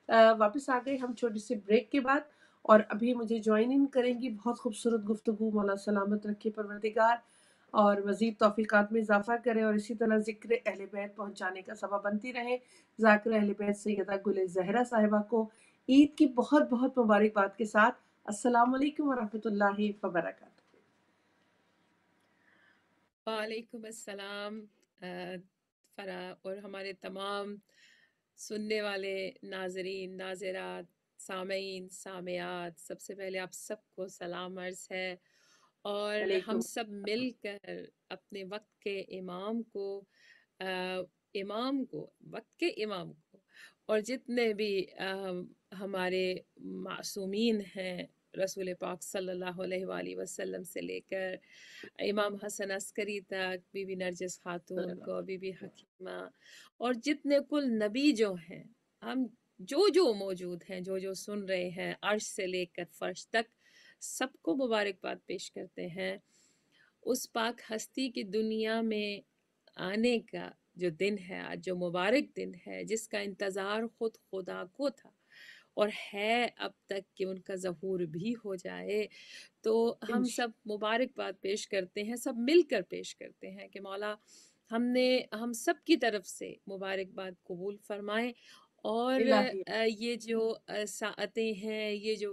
वापस आ गए हम छोटे से ब्रेक के बाद, और अभी मुझे ज्वाइन इन करेंगी बहुत खूबसूरत गुफ्तगू। मौला सलामत रखे परवरदिगार, और मज़ीद तौफ़ीक़ात में इज़ाफ़ा करें, और इसी तरह ज़िक्र अहले बैत पहुँचाने का सबब बनती रहें। ज़ाकिर अहले बैत सैयदा गुल ज़हरा साहिबा को ईद की बहुत बहुत मुबारकबाद के साथ अस्सलामु अलैकुम व रहमतुल्लाहि व बरकातहू। वालेकुम अस्सलाम फरा, और हमारे तमाम सुनने वाले नाजरीन, नाज़रात, सामीन, सामियात, सबसे पहले आप सबको सलाम अर्ज़ है। और हम अलैकुम सब मिलकर अपने वक्त के इमाम को वक्त के इमाम को और जितने भी हमारे मासूमीन हैं, रसूल पाक सल्लल्लाहु अलैहि वसल्लम से लेकर इमाम हसन अस्करी तक, बीबी नरजिस खातून को, बीबी हकीमा, और जितने कुल नबी जो हैं, हम जो मौजूद हैं, जो सुन रहे हैं, अर्श से लेकर फर्श तक, सबको मुबारकबाद पेश करते हैं उस पाक हस्ती की दुनिया में आने का जो दिन है आज, जो मुबारक दिन है, जिसका इंतज़ार खुद खुदा को था और है अब तक कि उनका ज़हूर भी हो जाए। तो हम सब मुबारकबाद पेश करते हैं, सब मिलकर पेश करते हैं कि मौला हम सब की तरफ से मुबारकबाद कबूल फरमाएं। और इलाही। ये जो साअतें हैं, ये जो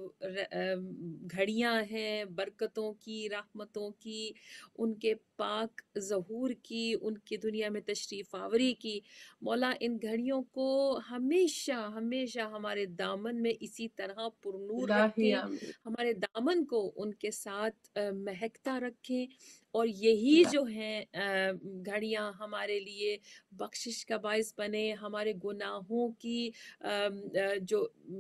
घड़ियां हैं बरकतों की, रहमतों की, उनके पाक ज़हूर की, उनकी दुनिया में तशरीफ़ आवरी की, मौला इन घड़ियों को हमेशा हमेशा हमारे दामन में इसी तरह पुरनूर इलाही रखें, आमीन। हमारे दामन को उनके साथ महकता रखें। और यही इलाही जो हैं घड़ियाँ हमारे लिए बख्शिश का बायस बने, हमारे गुनाहों की जो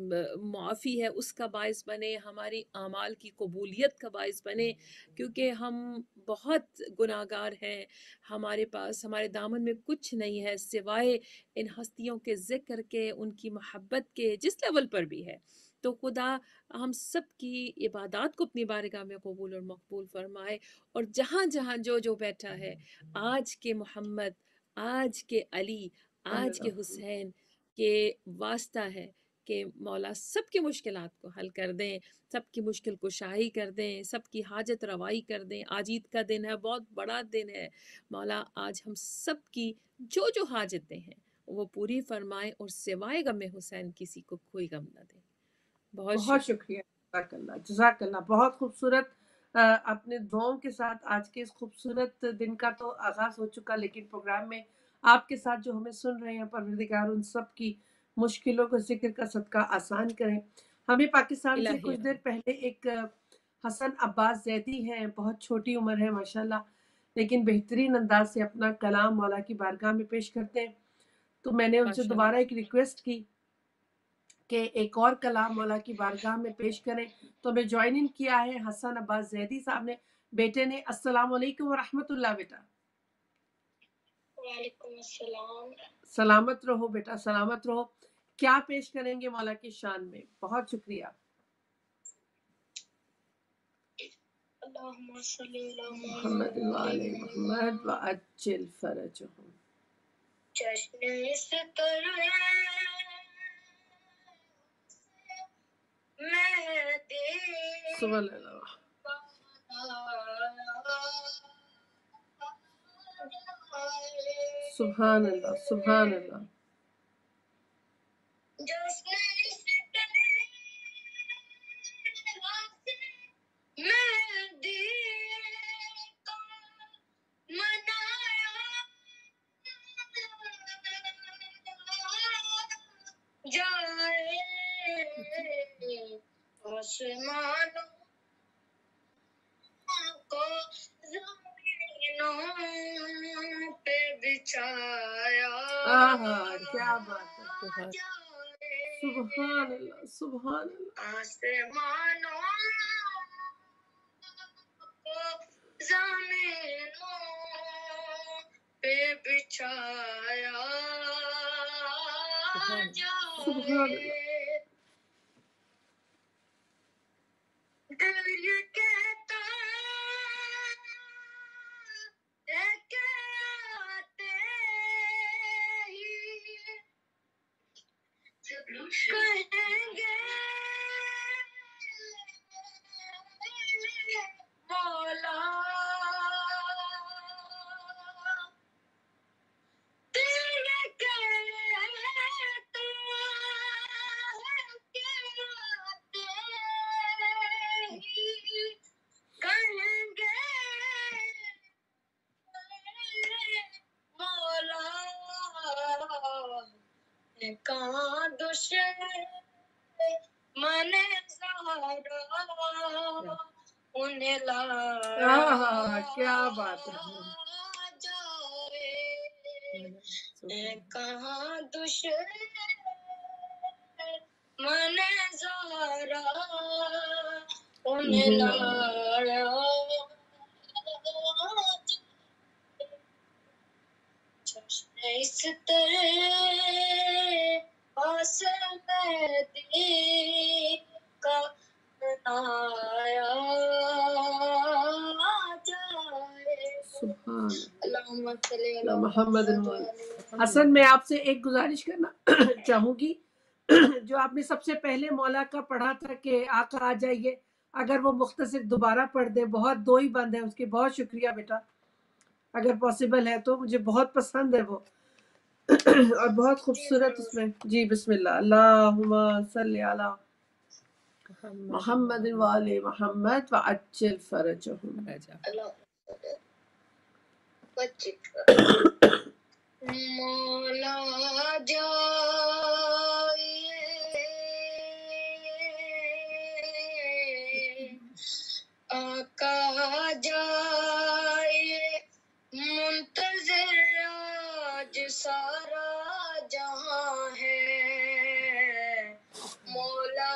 माफ़ी है उसका बायस बने, हमारी आमाल की कबूलियत का बायस बने, क्योंकि हम बहुत गुनाहगार हैं। हमारे पास, हमारे दामन में कुछ नहीं है सिवाय इन हस्तियों के ज़िक्र के, उनकी मोहब्बत के, जिस लेवल पर भी है। तो खुदा हम सब की इबादत को अपनी बारगाह में कबूल और मकबूल फरमाए। और जहाँ जहाँ जो बैठा है, आज के मोहम्मद, आज के अली, आज के हुसैन के वास्ता है कि मौला सबकी मुश्किलात को हल कर दें, सबकी मुश्किल कुशाई कर दें, सबकी हाजत रवाई कर दें। आज ईद का दिन है, बहुत बड़ा दिन है। मौला आज हम सब की जो हाजतें हैं वो पूरी फरमाएं, और सिवाय गम हुसैन किसी को कोई गम न दें। बहुत बहुत शुक्रिया। शुक्रिया। जज़ाकल्लाह जज़ाकल्लाह। बहुत खूबसूरत अपने दुआओं के साथ आज के इस खूबसूरत दिन का तो आगाज़ हो चुका, लेकिन प्रोग्राम में आपके साथ जो हमें सुन रहे हैं, परवरदिगार उन सब की मुश्किलों को ज़िक्र का सदका आसान करें। हमें पाकिस्तान से इलाही कुछ देर आमीन। पहले एक हसन अब्बास ज़ैदी हैं, बहुत छोटी उम्र है माशाल्लाह, लेकिन बेहतरीन अंदाज से अपना कलाम मौला की बारगाह में पेश करते हैं। तो मैंने उनसे माशाल्लाह। दोबारा एक रिक्वेस्ट की कि एक और कलाम मौला की बारगाह में पेश करें, तो हमें ज्वाइन इन किया है हसन अब्बास ज़ैदी साहब ने। बेटे ने अस्सलाम वालेकुम व रहमतुल्लाह। बेटा वालेकुम अस्सलाम। सलामत रहो बेटा, सलामत रहो। क्या पेश करेंगे मौला की शान में? बहुत शुक्रिया। अल्लाहुम्मा सल्ली अला मोहम्मद व आले मोहम्मद व अज्जिल फरजहुम। जश्न इस तरह मैं दे सुभान अल्लाह, सुभान अल्लाह, सुभान अल्लाह। जश्न इस तरह मैं दे मनाया जाए आसमानों को जमीनों पे बिछाया क्या बात है। जाए सुभान अल्लाह, सुभान अल्लाह। आसमानों को जमीनों पे बिछाया सुभान सुभान अल्लाह। जाए। दिल ये कहता है कि आते ही कहेंगे मौला तेरे कहते ही कहेंगे मौला कहाँ दुश्मन ज़ारा उन्हें क्या बात है। जाए सुभान कहाँ दुश्मन ज़ारा उन्हें लाया चश्मे इस तरह आस मेहदी का बनाया जाए सुभान अल्लाहुम्मा सल्ली अला मोहम्मद। अल्हम्दुलिल्लाह। हसन, मैं आपसे एक गुजारिश करना चाहूंगी, जो आपने सबसे पहले मौला का पढ़ा था कि आका आ जाइए, अगर वो मुख्तसर दोबारा पढ़ दे, बहुत दो ही बंद है उसके। बहुत शुक्रिया बेटा, अगर पॉसिबल है तो, मुझे बहुत पसंद है वो और बहुत खूबसूरत उसमें। जी बिस्मिल्लाह। अल्लाहुम्मा सल्ली अला मोहम्मद व आले मोहम्मद व अज्जिल फरजहुम। मौला जाइए आका जाइए मुंतज़िर आज सारा जहां है मौला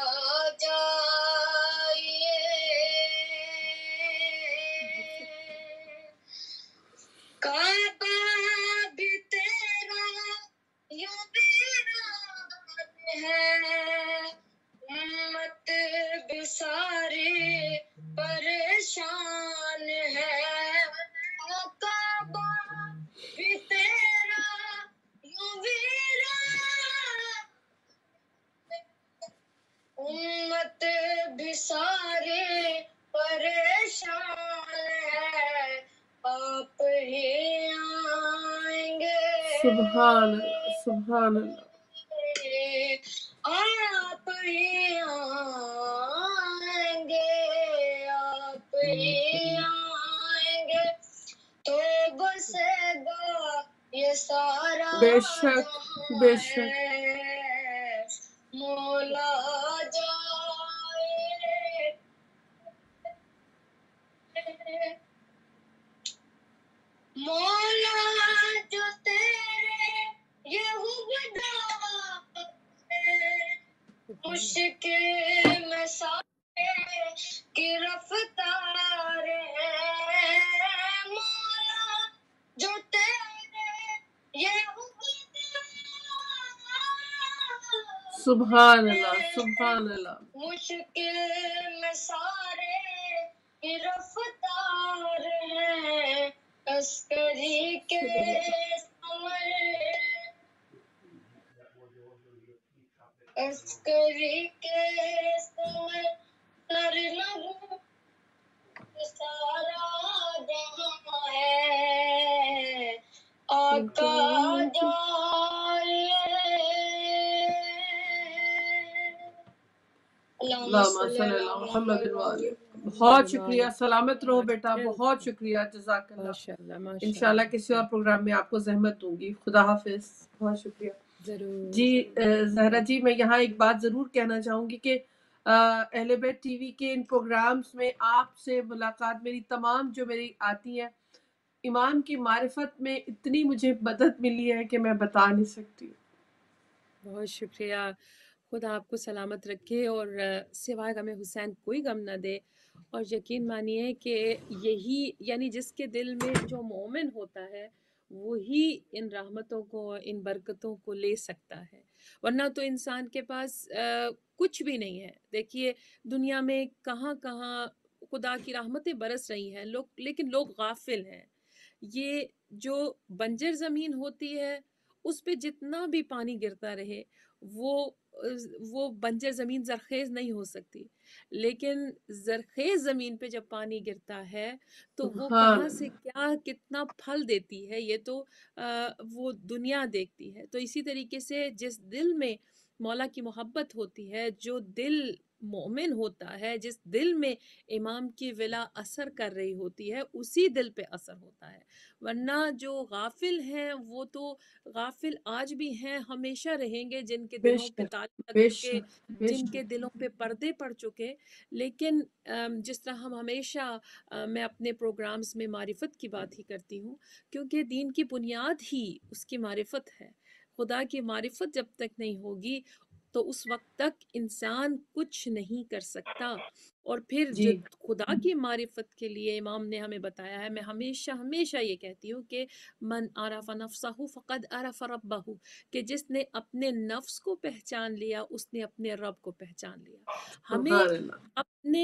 जाइए काबा भी तेरा यूं वीरान है उम्मत भी सारी परेशान है काबा भी तेरा यूं वीरान उम्मत भी सारे परेशान है आप ही आएंगे सुभान सुभान आप ही आएंगे आप ही आएंगे तो बसेगा ये सारा बेशक जहां बेशक। है मौला जाए मौला जो तेरे ये हुक्म मुश्किल में सारे की रफ्तार है मौला जो तेरे ये सुभान अल्लाह सुभान अल्लाह। मुश्किल में सारे की रफ्तार है अस्करी के समर अस्करी के समर सर लहू सारा जहां है आका अल्लाहुम्मा सल्ली अला मुहम्मद व आले। बहुत शुक्रिया, सलामत रहो बेटा, बहुत शुक्रिया, जज़ाकल्लाह। माशाअल्लाह माशाअल्लाह। इंशाल्लाह किसी और प्रोग्राम में आपको जहमत दूंगी। खुदा हाफिज, बहुत शुक्रिया जरूर जी। जरूर। जहरा जी, मैं यहाँ एक बात ज़रूर कहना चाहूँगी कि अहले बैत टीवी के इन प्रोग्राम्स में आपसे मुलाकात मेरी तमाम जो मेरी आती हैं, ईमान की मारिफत में इतनी मुझे मदद मिली है कि मैं बता नहीं सकती। बहुत शुक्रिया। खुदा आपको सलामत रखे और सिवाय गम हुसैन कोई गम न दे। और यकीन मानिए कि यही यानी जिसके दिल में जो मोमिन होता है वही इन रहमतों को, इन बरकतों को ले सकता है, वरना तो इंसान के पास कुछ भी नहीं है। देखिए दुनिया में कहाँ कहाँ खुदा की रहमतें बरस रही हैं, लोग लेकिन लोग गाफिल हैं। ये जो बंजर ज़मीन होती है उस पे जितना भी पानी गिरता रहे وہ بنجر زمین زرخیز نہیں ہو سکتی، لیکن زرخیز زمین پہ جب پانی گرتا ہے تو وہ سبحان کہاں سے اللہ، کیا کتنا پھل دیتی ہے، یہ تو وہ دنیا دیکھتی ہے۔ تو اسی طریقے سے جس دل میں مولا کی محبت ہوتی ہے، جو دل مومن ہوتا ہے، جس دل میں امام کی ولا اثر کر رہی ہوتی ہے، اسی دل پہ اثر ہوتا ہے۔ ورنہ جو غافل ہیں وہ تو غافل آج بھی ہیں، ہمیشہ رہیں گے، جن کے بے دلوں پہ شک، تالے لگ بے چکے، شک، بے جن شک، کے دلوں پہ پردے پڑ چکے۔ لیکن جس طرح ہم ہمیشہ میں اپنے پروگرامز میں معرفت کی بات ہی کرتی ہوں، کیونکہ دین کی بنیاد ہی اس کی معرفت ہے۔ خدا کی معرفت جب تک نہیں ہوگی تو اس وقت تک انسان کچھ نہیں کر سکتا۔ اور پھر جو جی خدا کی معرفت کے لیے امام نے ہمیں بتایا ہے، میں ہمیشہ ہمیشہ یہ کہتی ہوں کہ من عرف نفسہ فقد عرف ربہ، کہ جس نے اپنے نفس کو پہچان لیا اس نے اپنے رب کو پہچان لیا۔ ہمیں سبحان اللہ، اپنے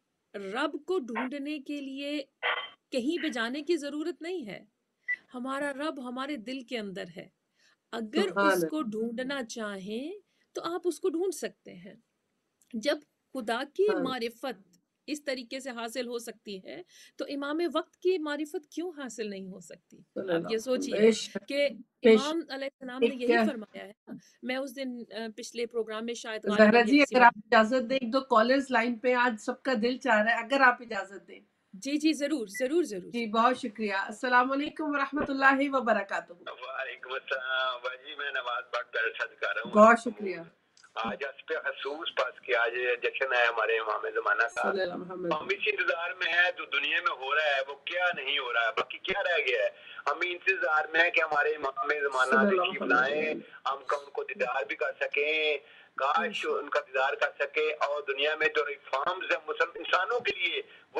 رب کو ڈھونڈنے کے لیے کہیں پہ جانے کی ضرورت نہیں ہے، ہمارا رب ہمارے دل کے اندر ہے۔ اگر سبحان اس کو اللہ، ڈھونڈنا چاہیں تو آپ اس کو ڈھونڈ سکتے ہیں۔ جب خدا کی سبحان معرفت اس طریقے سے حاصل ہو سکتی ہے تو امام وقت کی معرفت کیوں حاصل نہیں ہو سکتی؟ صلی آپ اللہ یہ علیہ وسلم، سوچئے بے شک، کہ بے امام شک۔ علیہ السلام نے ایک یہی فرمایا ہے نا۔ میں اس دن پچھلے پروگرام میں شاید زہرا غالباً یا جی کسی اگر میں، آپ اجازت دیں، ایک دو کالرز لائن پہ، آج سب کا دل چاہ رہا ہے، اگر آپ اجازت دیں۔ جی جی ضرور ضرور ضرور۔ جی بہت شکریہ۔ السلام علیکم ورحمۃ اللہ وبرکاتہ۔ وعلیکم السلام باجی، میں نماز پڑھ کر سج کر رہا ہوں بہت آپ کو۔ شکریہ۔ آج اس پہ خصوص پاس کہ آج جشن ہے ہمارے امام زمانہ کا، صلی اللہ محمد۔ ہم اسی انتظار میں ہیں جو دنیا میں ہو رہا ہے وہ کیا نہیں ہو رہا ہے، باقی کیا رہ گیا ہے۔ ہم انتظار میں ہیں کہ ہمارے امام زمانہ صلی اللہ تشریف محمد۔ لائیں، ہم کا ان کو دیدار بھی کر سکیں، کاش ان کا دیدار کر سکے، اور دنیا میں جو ریفارمز ہیں مسلم انسانوں کے لیے وہ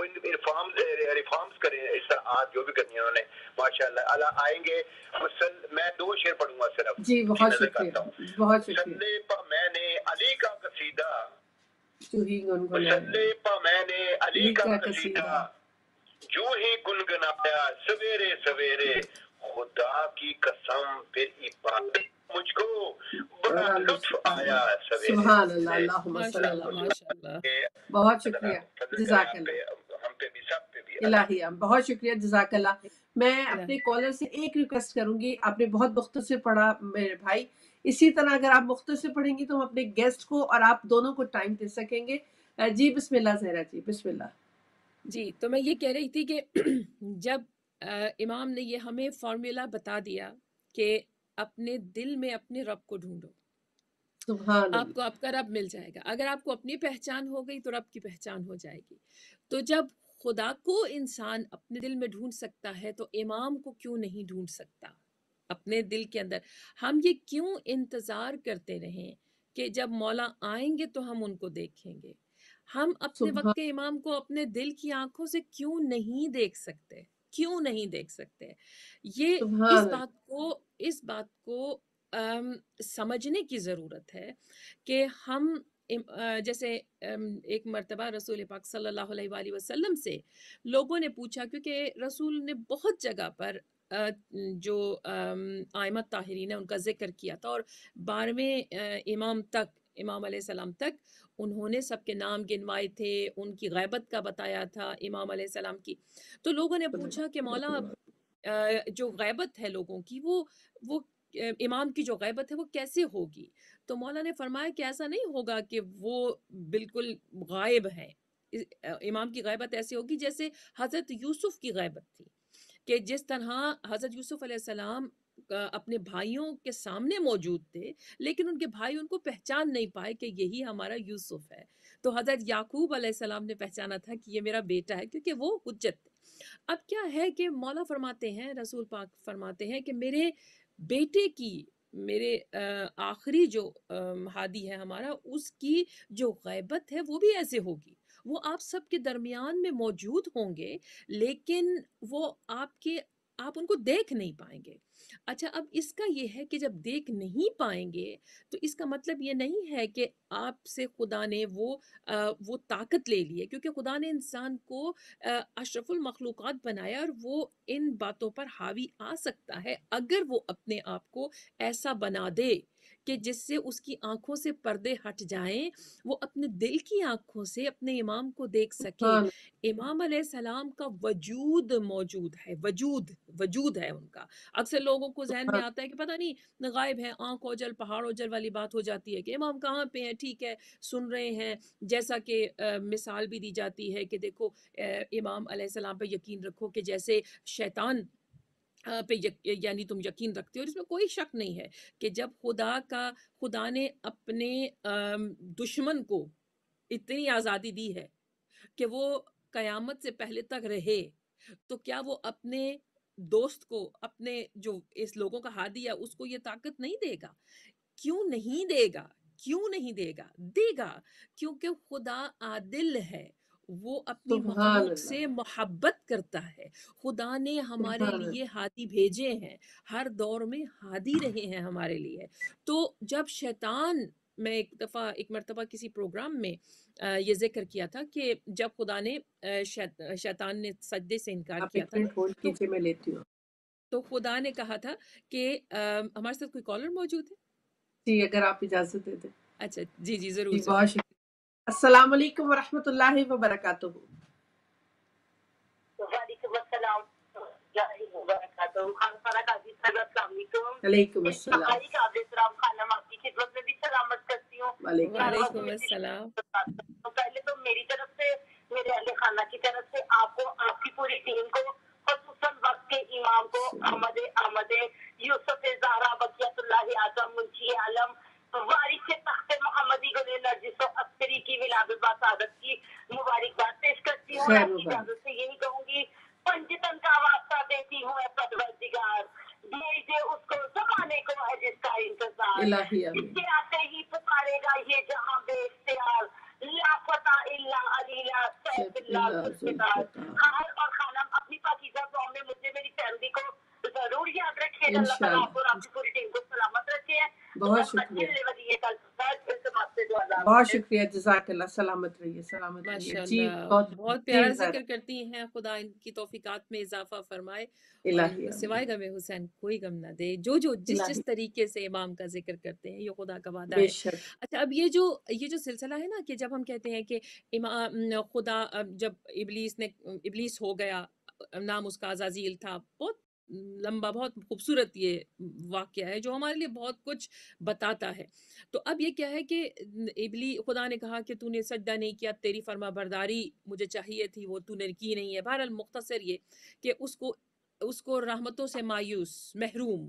ریفارمز کریں۔ اس طرح آج جو بھی کرنی ہے انہوں نے، ماشاءاللہ اللہ آئیں گے۔ میں دو شعر پڑھوں گا صرف، جی جی بہت نظر شکریہ، کرتا ہوں۔ بہت شکریہ۔ مسلے پا میں نے علی کا قصیدہ، جو ہی گنگنایا، مسلے پا میں نے علی علی کا کا قصیدہ، قصیدہ، جو ہی گنگنایا سویرے سویرے، خدا کی قسم پھر عبادت مجھ کو بڑا بڑا لطف آیا سویرے سبحان اللہ، سویرے۔ اللہم ماشاء صلی اللہ اللہ۔ ماشاء اللہ۔ بہت اللہ شکریہ، فضل کرے جزاک آپ اللہ، پہ، ہم پہ بھی، سب پہ بھی۔ الہیہ، بہت شکریہ، جزاک اللہ۔ میں اللہ اپنے کالر سے ایک ریکویسٹ کروں گی، آپ نے بہت مختصر پڑھا میرے بھائی، اسی طرح اگر آپ مختصر پڑھیں گی تو ہم اپنے گیسٹ کو اور آپ دونوں کو ٹائم دے سکیں گے۔ جی بسم اللہ زہرا جی، بسم اللہ۔ جی تو میں یہ کہہ رہی تھی کہ جب امام نے یہ ہمیں فارمولا بتا دیا کہ اپنے دل میں اپنے رب کو ڈھونڈو، سبحان آپ کو آپ کا رب مل جائے گا۔ اگر آپ کو اپنی پہچان ہو گئی تو رب کی پہچان ہو جائے گی۔ تو جب خدا کو انسان اپنے دل میں ڈھونڈ سکتا ہے تو امام کو کیوں نہیں ڈھونڈ سکتا اپنے دل کے اندر؟ ہم یہ کیوں انتظار کرتے رہیں کہ جب مولا آئیں گے تو ہم ان کو دیکھیں گے؟ ہم اپنے سبحان وقت کے امام کو اپنے دل کی آنکھوں سے کیوں نہیں دیکھ سکتے؟ کیوں نہیں دیکھ سکتے؟ یہ سبحان اس بات کو سمجھنے کی ضرورت ہے کہ ہم جیسے ایک مرتبہ رسول پاک صلی اللہ علیہ وآلہ وسلم سے لوگوں نے پوچھا، کیونکہ رسول نے بہت جگہ پر جو ائمہ طاہرین ہیں ان کا ذکر کیا تھا، اور 12ویں امام تک، امام علیہ السلام تک انہوں نے سب کے نام گنوائے تھے، ان کی غیبت کا بتایا تھا امام علیہ السلام کی۔ تو لوگوں نے پوچھا کہ مولا جو غیبت ہے لوگوں کی، وہ امام کی جو غیبت ہے وہ کیسے ہوگی؟ تو مولا نے فرمایا کہ ایسا نہیں ہوگا کہ وہ بالکل غائب ہیں۔ امام کی غیبت ایسی ہوگی جیسے حضرت یوسف کی غیبت تھی، کہ جس طرح حضرت یوسف علیہ السلام اپنے بھائیوں کے سامنے موجود تھے لیکن ان کے بھائی ان کو پہچان نہیں پائے کہ یہی ہمارا یوسف ہے، تو حضرت یعقوب علیہ السلام نے پہچانا تھا کہ یہ میرا بیٹا ہے، کیونکہ وہ حجت تھے۔ اب کیا ہے کہ مولا فرماتے ہیں، رسول پاک فرماتے ہیں کہ میرے بیٹے کی، میرے آخری جو ہادی ہے ہمارا، اس کی جو غیبت ہے وہ بھی ایسے ہوگی، وہ آپ سب کے درمیان میں موجود ہوں گے لیکن وہ آپ ان کو دیکھ نہیں پائیں گے۔ اچھا، اب اس کا یہ ہے کہ جب دیکھ نہیں پائیں گے تو اس کا مطلب یہ نہیں ہے کہ آپ سے خدا نے وہ طاقت لے لی ہے، کیونکہ خدا نے انسان کو اشرف المخلوقات بنایا اور وہ ان باتوں پر حاوی آ سکتا ہے اگر وہ اپنے آپ کو ایسا بنا دے کہ جس سے اس کی آنکھوں سے پردے ہٹ جائیں، وہ اپنے دل کی آنکھوں سے اپنے امام کو دیکھ سکے۔ سبحان امام علیہ السلام کا وجود موجود ہے، وجود ہے ان کا۔ اکثر لوگوں کو ذہن میں اللہ آتا ہے کہ پتہ نہیں غائب ہے، آنکھ اوجل پہاڑ اوجل والی بات ہو جاتی ہے کہ امام کہاں پہ ہیں، ٹھیک ہے سن رہے ہیں، جیسا کہ مثال بھی دی جاتی ہے کہ دیکھو امام علیہ السلام پہ یقین رکھو کہ جیسے شیطان پہ یعنی تم یقین رکھتے ہو، اور اس میں کوئی شک نہیں ہے کہ جب خدا نے اپنے دشمن کو اتنی آزادی دی ہے کہ وہ قیامت سے پہلے تک رہے، تو کیا وہ اپنے دوست کو، اپنے جو اس لوگوں کا ہادی ہے، اس کو یہ طاقت نہیں دے گا؟ کیوں نہیں دے گا؟ کیوں نہیں دے گا؟ دے گا، کیونکہ خدا عادل ہے، وہ اپنی سبحان مخلوق اللہ سے محبت کرتا ہے۔ خدا نے ہمارے سبحان لیے ہادی بھیجے ہیں، ہر دور میں ہادی رہے ہیں ہمارے لیے۔ تو جب شیطان، میں ایک مرتبہ کسی پروگرام میں یہ ذکر کیا تھا کہ جب خدا نے شیطان نے سجدے سے انکار آپ کیا ایک تھا، منٹ ہولڈ تو کیجیے، میں لیتی ہوں۔ تو خدا نے کہا تھا کہ ہمارے ساتھ کوئی کالر موجود ہے؟ جی اگر آپ اجازت دے دیں۔ اچھا جی ضرور جی سنیں۔ بہت شکریہ۔ السلام علیکم ورحمۃ اللہ وبرکاتہ۔ وعلیکم السلام ورحمۃ اللہ وبرکاتہ۔ خان سارا قاضی صاحب السلام علیکم۔ علیکم السلام۔ انتہائی قابل احترام خانم، آپ کی خدمت میں بھی سلامت کرتی ہوں۔ وعلیکم وعلیکم السلام۔ السلام۔ پہلے تو میری طرف سے، میرے اہل خانہ کی طرف سے آپ کو، آپ کی پوری ٹیم کو، خصوصاً وقت کے امام کو، احمد یوسف زہرا بقیت اللہ اعظم منشی عالم وارث تخت محمدی گل نرجس و عسکری کی ولادت باسعادت کی مبارکباد پیش کرتی ہوں۔ خیر آپ کی مبارک۔ اجازت سے یہی کہوں گی، پنجتن کا واسطہ دیتی ہوں اے پروردگار، دیجیے اس کو زمانے کو ہے جس کا انتظار، الہی جس آمین۔ کے آتے ہی پکارے گا یہ جہاں بے اختیار، لا فتح الا علیلہ سیف سیف اللہ اللہ ذوالفقار۔ ذوالفقار۔ خان اور خانم، اپنی پاکیزہ دعاؤں میں مجھے، میری فیملی کو ضرور یاد رکھیے گا۔ اللہ تعالیٰ آپ کو اور آپ کی پوری ٹیم کو سلامت رکھے۔ بہت شکریہ، بہت شکریہ، جزاک اللہ۔ سلامت رہیے، سلامت رہیے۔ ماشاء جی اللہ، بہت بہت جی پیارا زہرا، ذکر کرتی ہیں، خدا ان کی توفیقات میں اضافہ فرمائے اور الہی سوائے آمین، غم حسین کوئی غم نہ دے۔ جس الہی طریقے سے امام کا ذکر کرتے ہیں، یہ خدا کا وعدہ بے ہے۔ شک۔ اچھا، اب یہ جو سلسلہ ہے نا کہ جب ہم کہتے ہیں کہ خدا، جب ابلیس ہو گیا، نام اس کا عزازیل تھا، بہت لمبا، بہت خوبصورت یہ واقعہ ہے جو ہمارے لیے بہت کچھ بتاتا ہے۔ تو اب یہ کیا ہے کہ خدا نے کہا کہ تو نے سجدہ نہیں کیا، تیری فرما برداری مجھے چاہیے تھی، وہ تو نے کی نہیں ہے۔ بہرحال مختصر یہ کہ اس کو رحمتوں سے مایوس، محروم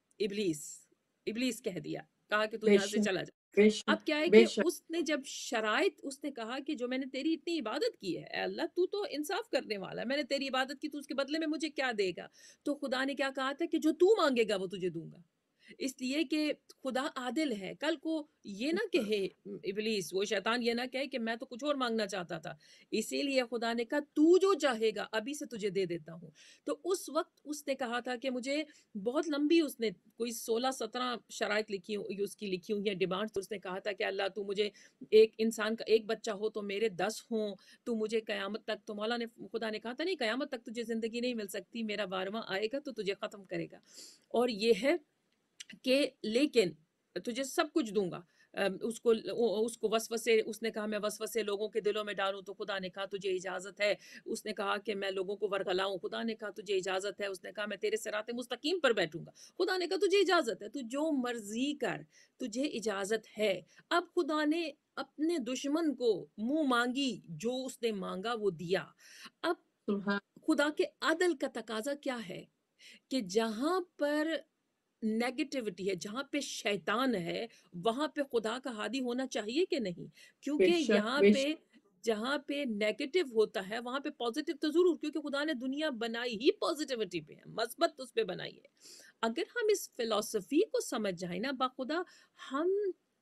ابلیس کہہ دیا، کہا کہ تو بے یہاں سے شک، چلا جا۔ بے شک، اب کیا ہے بے کہ شک۔ اس نے جب اس نے کہا کہ جو میں نے تیری اتنی عبادت کی ہے، اے اللہ تو انصاف کرنے والا ہے، میں نے تیری عبادت کی، تو اس کے بدلے میں مجھے کیا دے گا؟ تو خدا نے کیا کہا تھا کہ جو تو مانگے گا وہ تجھے دوں گا، اس لیے کہ خدا عادل ہے۔ کل کو یہ نہ کہے ابلیس، وہ شیطان یہ نہ کہے کہ میں تو کچھ اور مانگنا چاہتا تھا، اسی لیے خدا نے کہا تو جو چاہے گا ابھی سے تجھے دے دیتا ہوں۔ تو اس وقت اس نے کہا تھا کہ مجھے بہت لمبی، اس نے کوئی 16-17 شرائط لکھی ہوئی ہیں، ڈیمانڈ۔ تو اس نے کہا تھا کہ اللہ تو مجھے ایک انسان کا ایک بچہ ہو تو میرے 10 ہوں، تو مجھے قیامت تک، تو خدا نے کہا تھا نہیں قیامت تک تجھے زندگی نہیں مل سکتی، میرا 12واں آئے گا تو تجھے ختم کرے گا، اور یہ ہے کہ لیکن تجھے سب کچھ دوں گا۔ اس کو وسوسے، اس نے کہا میں وسوسے لوگوں کے دلوں میں ڈالوں، تو خدا نے کہا تجھے اجازت ہے۔ اس نے کہا کہ میں لوگوں کو ورغلاؤں، خدا نے کہا تجھے اجازت ہے۔ اس نے کہا میں تیرے صراط مستقیم پر بیٹھوں گا، خدا نے کہا تجھے اجازت ہے، تو جو مرضی کر، تجھے اجازت ہے۔ اب خدا نے اپنے دشمن کو منہ مانگی، جو اس نے مانگا وہ دیا۔ اب سبحان خدا کے عدل کا تقاضا کیا ہے کہ جہاں پر نیگیٹیوٹی ہے، جہاں پہ شیطان ہے، وہاں پہ خدا کا ہادی ہونا چاہیے کہ نہیں؟ بے کیونکہ شک، بے شک۔ جہاں پہ نیگیٹو ہوتا ہے وہاں پہ پازیٹیو تو ضرور، کیونکہ خدا نے دنیا بنائی ہی پازیٹیوٹی پہ ہے، مثبت اس پہ بنائی ہے۔ اگر ہم اس فلسفی کو سمجھ جائیں نا باخدا، ہم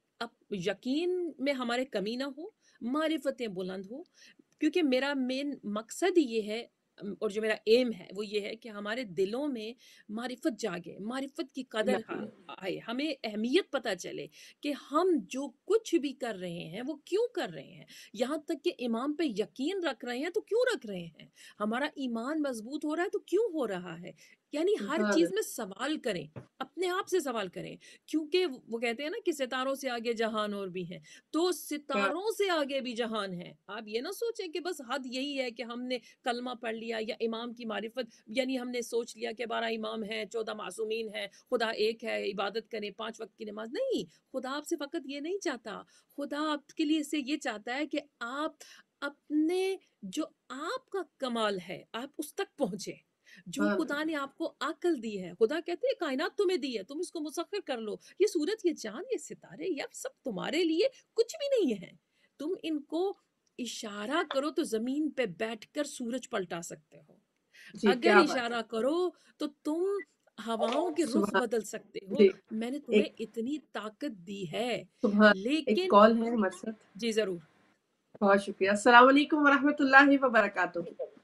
یقین میں ہمارے کمی نہ ہو، معرفتیں بلند ہو، کیونکہ میرا مین مقصد یہ ہے، اور جو میرا ایم ہے وہ یہ ہے کہ ہمارے دلوں میں معرفت جاگے، معرفت کی قدر الہی آئے، ہمیں اہمیت پتہ چلے کہ ہم جو کچھ بھی کر رہے ہیں وہ کیوں کر رہے ہیں، یہاں تک کہ امام پہ یقین رکھ رہے ہیں تو کیوں رکھ رہے ہیں، ہمارا ایمان مضبوط ہو رہا ہے تو کیوں ہو رہا ہے۔ یعنی ہر سبحان چیز میں سوال کریں، اپنے آپ سے سوال کریں، کیونکہ وہ کہتے ہیں نا کہ ستاروں سے آگے جہان اور بھی ہیں، تو ستاروں سے آگے بھی جہان ہے۔ آپ یہ نہ سوچیں کہ بس حد یہی ہے کہ ہم نے کلمہ پڑھ لیا یا امام کی معرفت، یعنی ہم نے سوچ لیا کہ 12 امام ہیں، 14 معصومین ہیں، خدا ایک ہے، عبادت کریں، 5 وقت کی نماز۔ نہیں، خدا آپ سے فقط یہ نہیں چاہتا، خدا آپ کے لیے سے یہ چاہتا ہے کہ آپ اپنے جو آپ کا کمال ہے آپ اس تک پہنچے، جو خدا نے آپ کو عقل دی ہے۔ خدا کہتے ہیں کائنات تمہیں دی ہے، تم اس کو مسخر کر لو، یہ سورج، یہ چاند، یہ ستارے، یہ سب تمہارے لیے کچھ بھی نہیں ہے، تم ان کو اشارہ کرو تو زمین پہ بیٹھ کر سورج پلٹا سکتے ہو، جی اگر کیا بات ہے، اشارہ کرو تو تم ہواؤں کے رخ سبحان بدل سکتے ہو، جی میں نے تمہیں ایک اتنی طاقت دی ہے۔ سبحان ایک لیکن کال ہے ہمارے ساتھ، جی ضرور، بہت شکریہ۔ السلام علیکم ورحمۃ اللہ وبرکاتہ۔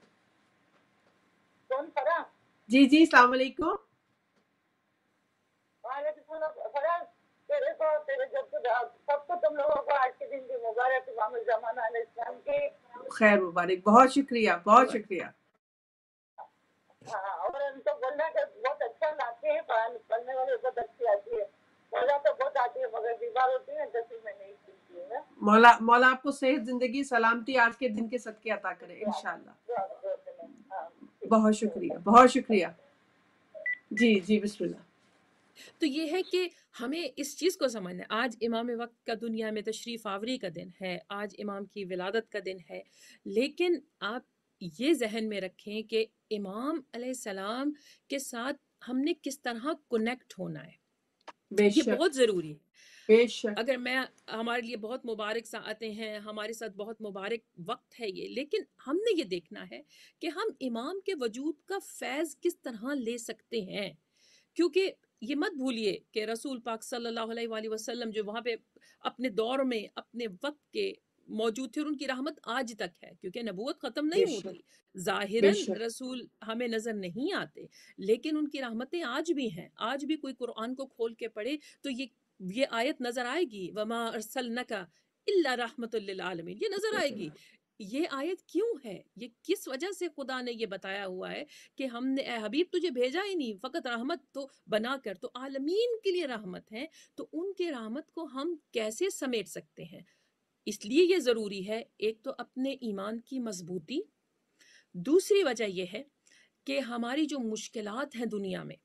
کون فرا؟ جی جی السلام علیکم۔ وعلیکم السلام فرا، تیرے کو تیرے سب کو تم لوگوں کو آج کے دن کی مبارک، امام الزمان علیہ السلام کی۔ خیر مبارک، بہت شکریہ بہت شکریہ۔ ہاں، اور ان کو بولنا کہ بہت اچھا لاتے ہیں، پڑھنے والے بہت اچھی آتی ہے، مولا تو بہت آتی ہے مگر بیمار ہوتی ہے جیسے میں نہیں سنتی ہوں نا۔ مولا آپ کو صحت، زندگی، سلامتی آج کے دن کے صدقے عطا کرے انشاءاللہ۔ ہاں، بہت شکریہ بہت شکریہ۔ جی جی بسم اللہ۔ تو یہ ہے کہ ہمیں اس چیز کو سمجھنا ہے۔ آج امام وقت کا دنیا میں تشریف آوری کا دن ہے، آج امام کی ولادت کا دن ہے، لیکن آپ یہ ذہن میں رکھیں کہ امام علیہ السلام کے ساتھ ہم نے کس طرح کنیکٹ ہونا ہے، بے یہ شک بہت ضروری ہے۔ بے شک اگر میں ہمارے لیے بہت مبارک ساعتیں ہیں، ہمارے ساتھ بہت مبارک وقت ہے یہ، لیکن ہم نے یہ دیکھنا ہے کہ ہم امام کے وجود کا فیض کس طرح لے سکتے ہیں، کیونکہ یہ مت بھولیے کہ رسول پاک صلی اللہ علیہ وآلہ وسلم جو وہاں پہ اپنے دور میں اپنے وقت کے موجود تھے اور ان کی رحمت آج تک ہے، کیونکہ نبوت ختم بے نہیں شک ہوتی، بے ظاہراً شک رسول ہمیں نظر نہیں آتے، لیکن ان کی رحمتیں آج بھی ہیں۔ آج بھی کوئی قرآن کو کھول کے پڑھے تو یہ آیت نظر آئے گی، وَمَا أَرْسَلْنَكَ إِلَّا رَحْمَةً لِّلْعَالَمِينَ، یہ نظر آئے گی۔ یہ آیت کیوں ہے، یہ کس وجہ سے خدا نے یہ بتایا ہوا ہے کہ ہم نے اے حبیب تجھے بھیجا ہی نہیں فقط رحمت تو بنا کر، تو عالمین کے لیے رحمت ہے، تو ان کے رحمت کو ہم کیسے سمیٹ سکتے ہیں؟ اس لیے یہ ضروری ہے، ایک تو اپنے ایمان کی مضبوطی، دوسری وجہ یہ ہے کہ ہماری جو مشکلات ہیں دنیا میں،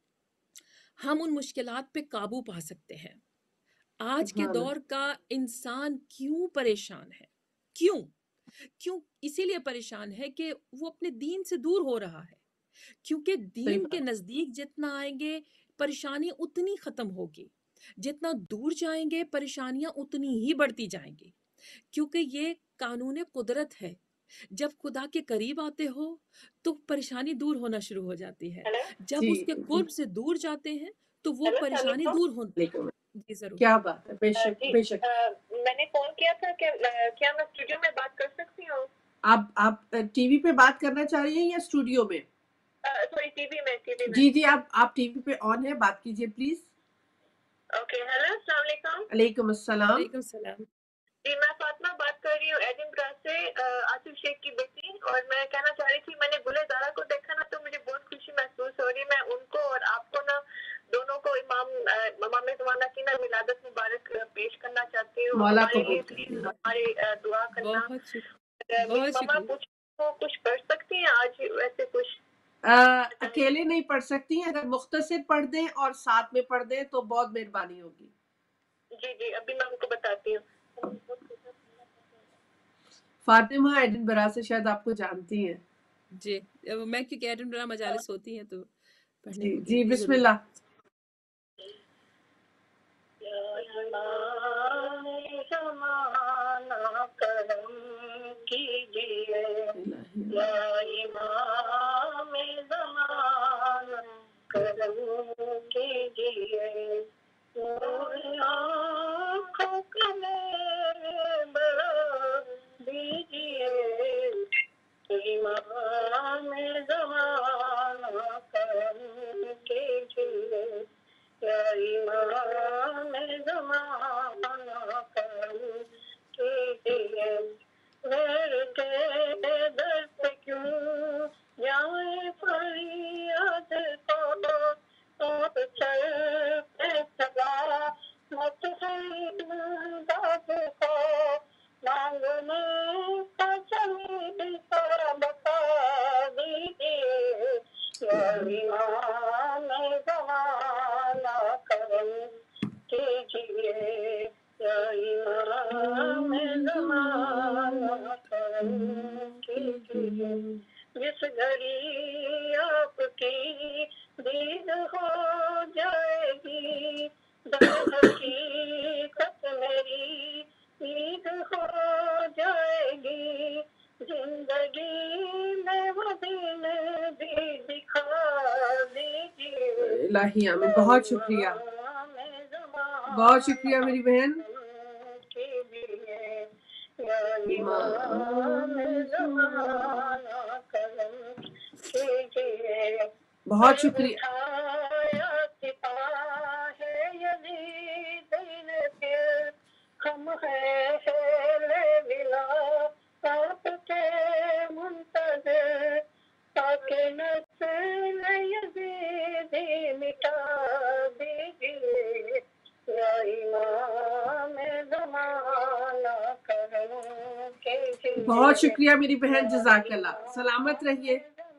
ہم ان مشکلات پہ قابو پا سکتے ہیں۔ آج کے سبحان دور کا انسان کیوں پریشان ہے؟ کیوں اسی لیے پریشان ہے کہ وہ اپنے دین سے دور ہو رہا ہے، کیونکہ صحیح دین کے بات، نزدیک جتنا آئیں گے پریشانی اتنی ختم ہوگی، جتنا دور جائیں گے پریشانیاں اتنی ہی بڑھتی جائیں گی، کیونکہ یہ قانون قدرت ہے۔ جب خدا کے قریب آتے ہو تو پریشانی دور ہونا شروع ہو جاتی ہے، جب جی اس کے جی قرب سے دور جاتے ہیں تو وہ ہیلو، السلام پریشانی علیکم۔ دور ہو۔ علیکم، جی ضرور۔ کیا بات ہے، بے شک جی، بے شک۔ میں نے کال کیا تھا کہ کیا میں اسٹوڈیو میں بات کر سکتی ہوں؟ آپ ٹی وی پہ بات کرنا چاہ رہی ہیں یا اسٹوڈیو میں؟ سوری، ٹی وی میں۔ جی جی آپ ٹی وی پہ آن ہے، بات کیجیے پلیز۔ اوکے، ہیلو، السلام علیکم۔ علیکم السلام۔ وعلیکم السلام۔ جی، میں فاطمہ بات کر رہی ہوں ایڈنبرا سے، آصف شیخ کی بیٹی، اور میں کہنا چاہ رہی تھی میں نے گل زارا کو دیکھا نا تو مجھے بہت خوشی محسوس ہو رہی ہے۔ میں ان کو اور آپ کو نا دونوں کو امام زمانہ کی نا ولادت مبارک پیش کرنا چاہتی ہوں۔ مولا ہمارے قبول لیے کرے۔ پلیز ہماری دعا کرنا۔ بہت شکریہ، میری بہت ماما شکریہ۔ کچھ پڑھ سکتی ہیں آج ویسے کچھ؟ اکیلے نہیں پڑھ سکتی ہیں، اگر مختصر پڑھ دیں اور ساتھ میں پڑھ دیں تو بہت مہربانی ہوگی۔ جی، ابھی میں ان کو بتاتی ہوں۔ فاطمہ ایڈنبرا سے، شاید آپ کو جانتی ہیں۔ جی، میں کیونکہ ایڈنبرا مجالس ہوتی ہیں تو پڑھنے جی ہوتی جی ہیں۔ جی بسم ضرور۔ اللہ۔ کرم کیجیے یا امام زمانہ، کرم کیجیے آنکھوں کا بڑا دیجیے امام زمانہ، کرم کیجیے یا امام زمانہ، یا امام زمانہ کرم کیجیے، یا امام زمانہ کرم کیجیے، جس گھڑی آپ کی دید ہو جائے گی، در حقیقت میری عید ہو جائے گی، زندگی میں وہ دن بھی دکھا دیجیے۔ الہی آمین، بہت شکریہ، بہت شکریہ میری بہن۔ بہت شکریہ۔ ہم ہے بلا آپ کے منتظر، تاکہ نسل یزیدی مٹا دیجیے، یا امام زمانہ کرم کیجیے۔ بہت شکریہ میری بہن، جزاک اللہ، سلامت رہیے۔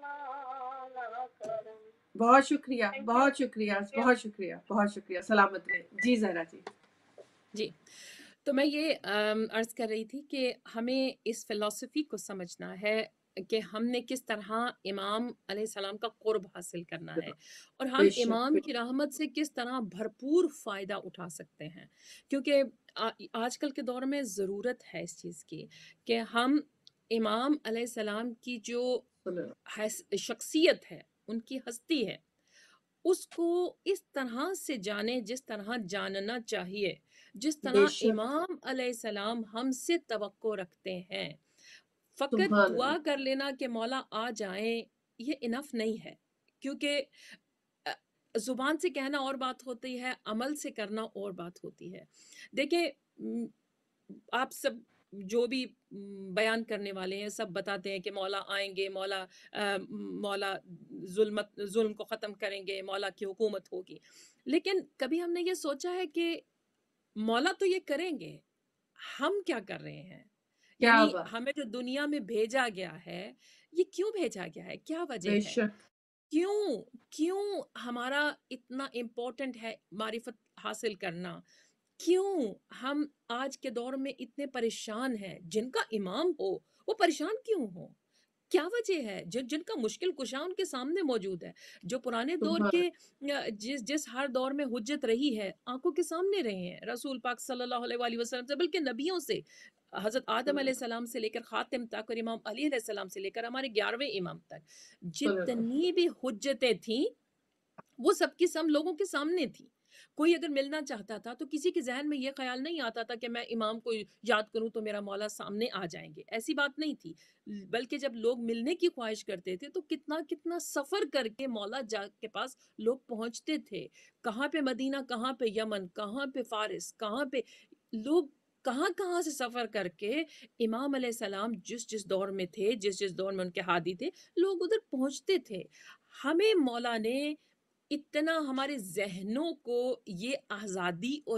بہت شکریہ، بہت شکریہ، بہت شکریہ، بہت شکریہ، سلامت رہے۔ جی زہرا جی۔ جی، تو میں یہ عرض کر رہی تھی کہ ہمیں اس فلسفی کو سمجھنا ہے کہ ہم نے کس طرح امام علیہ السلام کا قرب حاصل کرنا ہے، اور ہم بے شک، امام کی رحمت سے کس طرح بھرپور فائدہ اٹھا سکتے ہیں، کیونکہ آج کل کے دور میں ضرورت ہے اس چیز کی کہ ہم امام علیہ السلام کی جو شخصیت ہے، ان کی ہستی ہے، اس کو اس طرح سے جانیں جس طرح جاننا چاہیے، جس بے طرح شک، امام علیہ السلام ہم سے توقع رکھتے ہیں۔ فقط سبحان دعا اللہ۔ کر لینا کہ مولا آ جائیں، یہ انف نہیں ہے، کیونکہ زبان سے کہنا اور بات ہوتی ہے، عمل سے کرنا اور بات ہوتی ہے۔ دیکھیں، آپ سب جو بھی بیان کرنے والے ہیں سب بتاتے ہیں کہ مولا آئیں گے، مولا ظلم کو ختم کریں گے، مولا کی حکومت ہوگی، لیکن کبھی ہم نے یہ سوچا ہے کہ مولا تو یہ کریں گے، ہم کیا کر رہے ہیں؟ کیا یعنی بات، ہمیں جو دنیا میں بھیجا گیا ہے، یہ کیوں بھیجا گیا ہے؟ کیا وجہ بے ہے؟ شک، کیوں ہمارا اتنا امپورٹنٹ ہے معرفت حاصل کرنا؟ کیوں ہم آج کے دور میں اتنے پریشان ہیں؟ جن کا امام ہو وہ پریشان کیوں ہو؟ کیا وجہ ہے؟ جن کا مشکل کشا ان کے سامنے موجود ہے، جو پرانے دور سبحان کے جس ہر دور میں حجت رہی ہے آنکھوں کے سامنے رہے ہیں، رسول پاک صلی اللہ علیہ وآلہ وسلم سے، بلکہ نبیوں سے، حضرت آدم علیہ السلام سے لے کر خاتم تک، اور امام علی علیہ السلام سے لے کر ہمارے 11ویں امام تک، جتنی بھی حجتیں تھیں وہ سب کی سب لوگوں کے سامنے تھی۔ کوئی اگر ملنا چاہتا تھا تو کسی کے ذہن میں یہ خیال نہیں آتا تھا کہ میں امام کو یاد کروں تو میرا مولا سامنے آ جائیں گے، ایسی بات نہیں تھی، بلکہ جب لوگ ملنے کی خواہش کرتے تھے تو کتنا سفر کر کے مولا کے پاس لوگ پہنچتے تھے، کہاں پہ مدینہ، کہاں پہ یمن، کہاں پہ فارس، کہاں پہ لوگ کہاں سے سفر کر کے امام علیہ السلام جس دور میں تھے، جس دور میں ان کے ہادی تھے، لوگ ادھر پہنچتے تھے۔ ہمیں مولا نے اتنا ہمارے ذہنوں کو یہ آزادی اور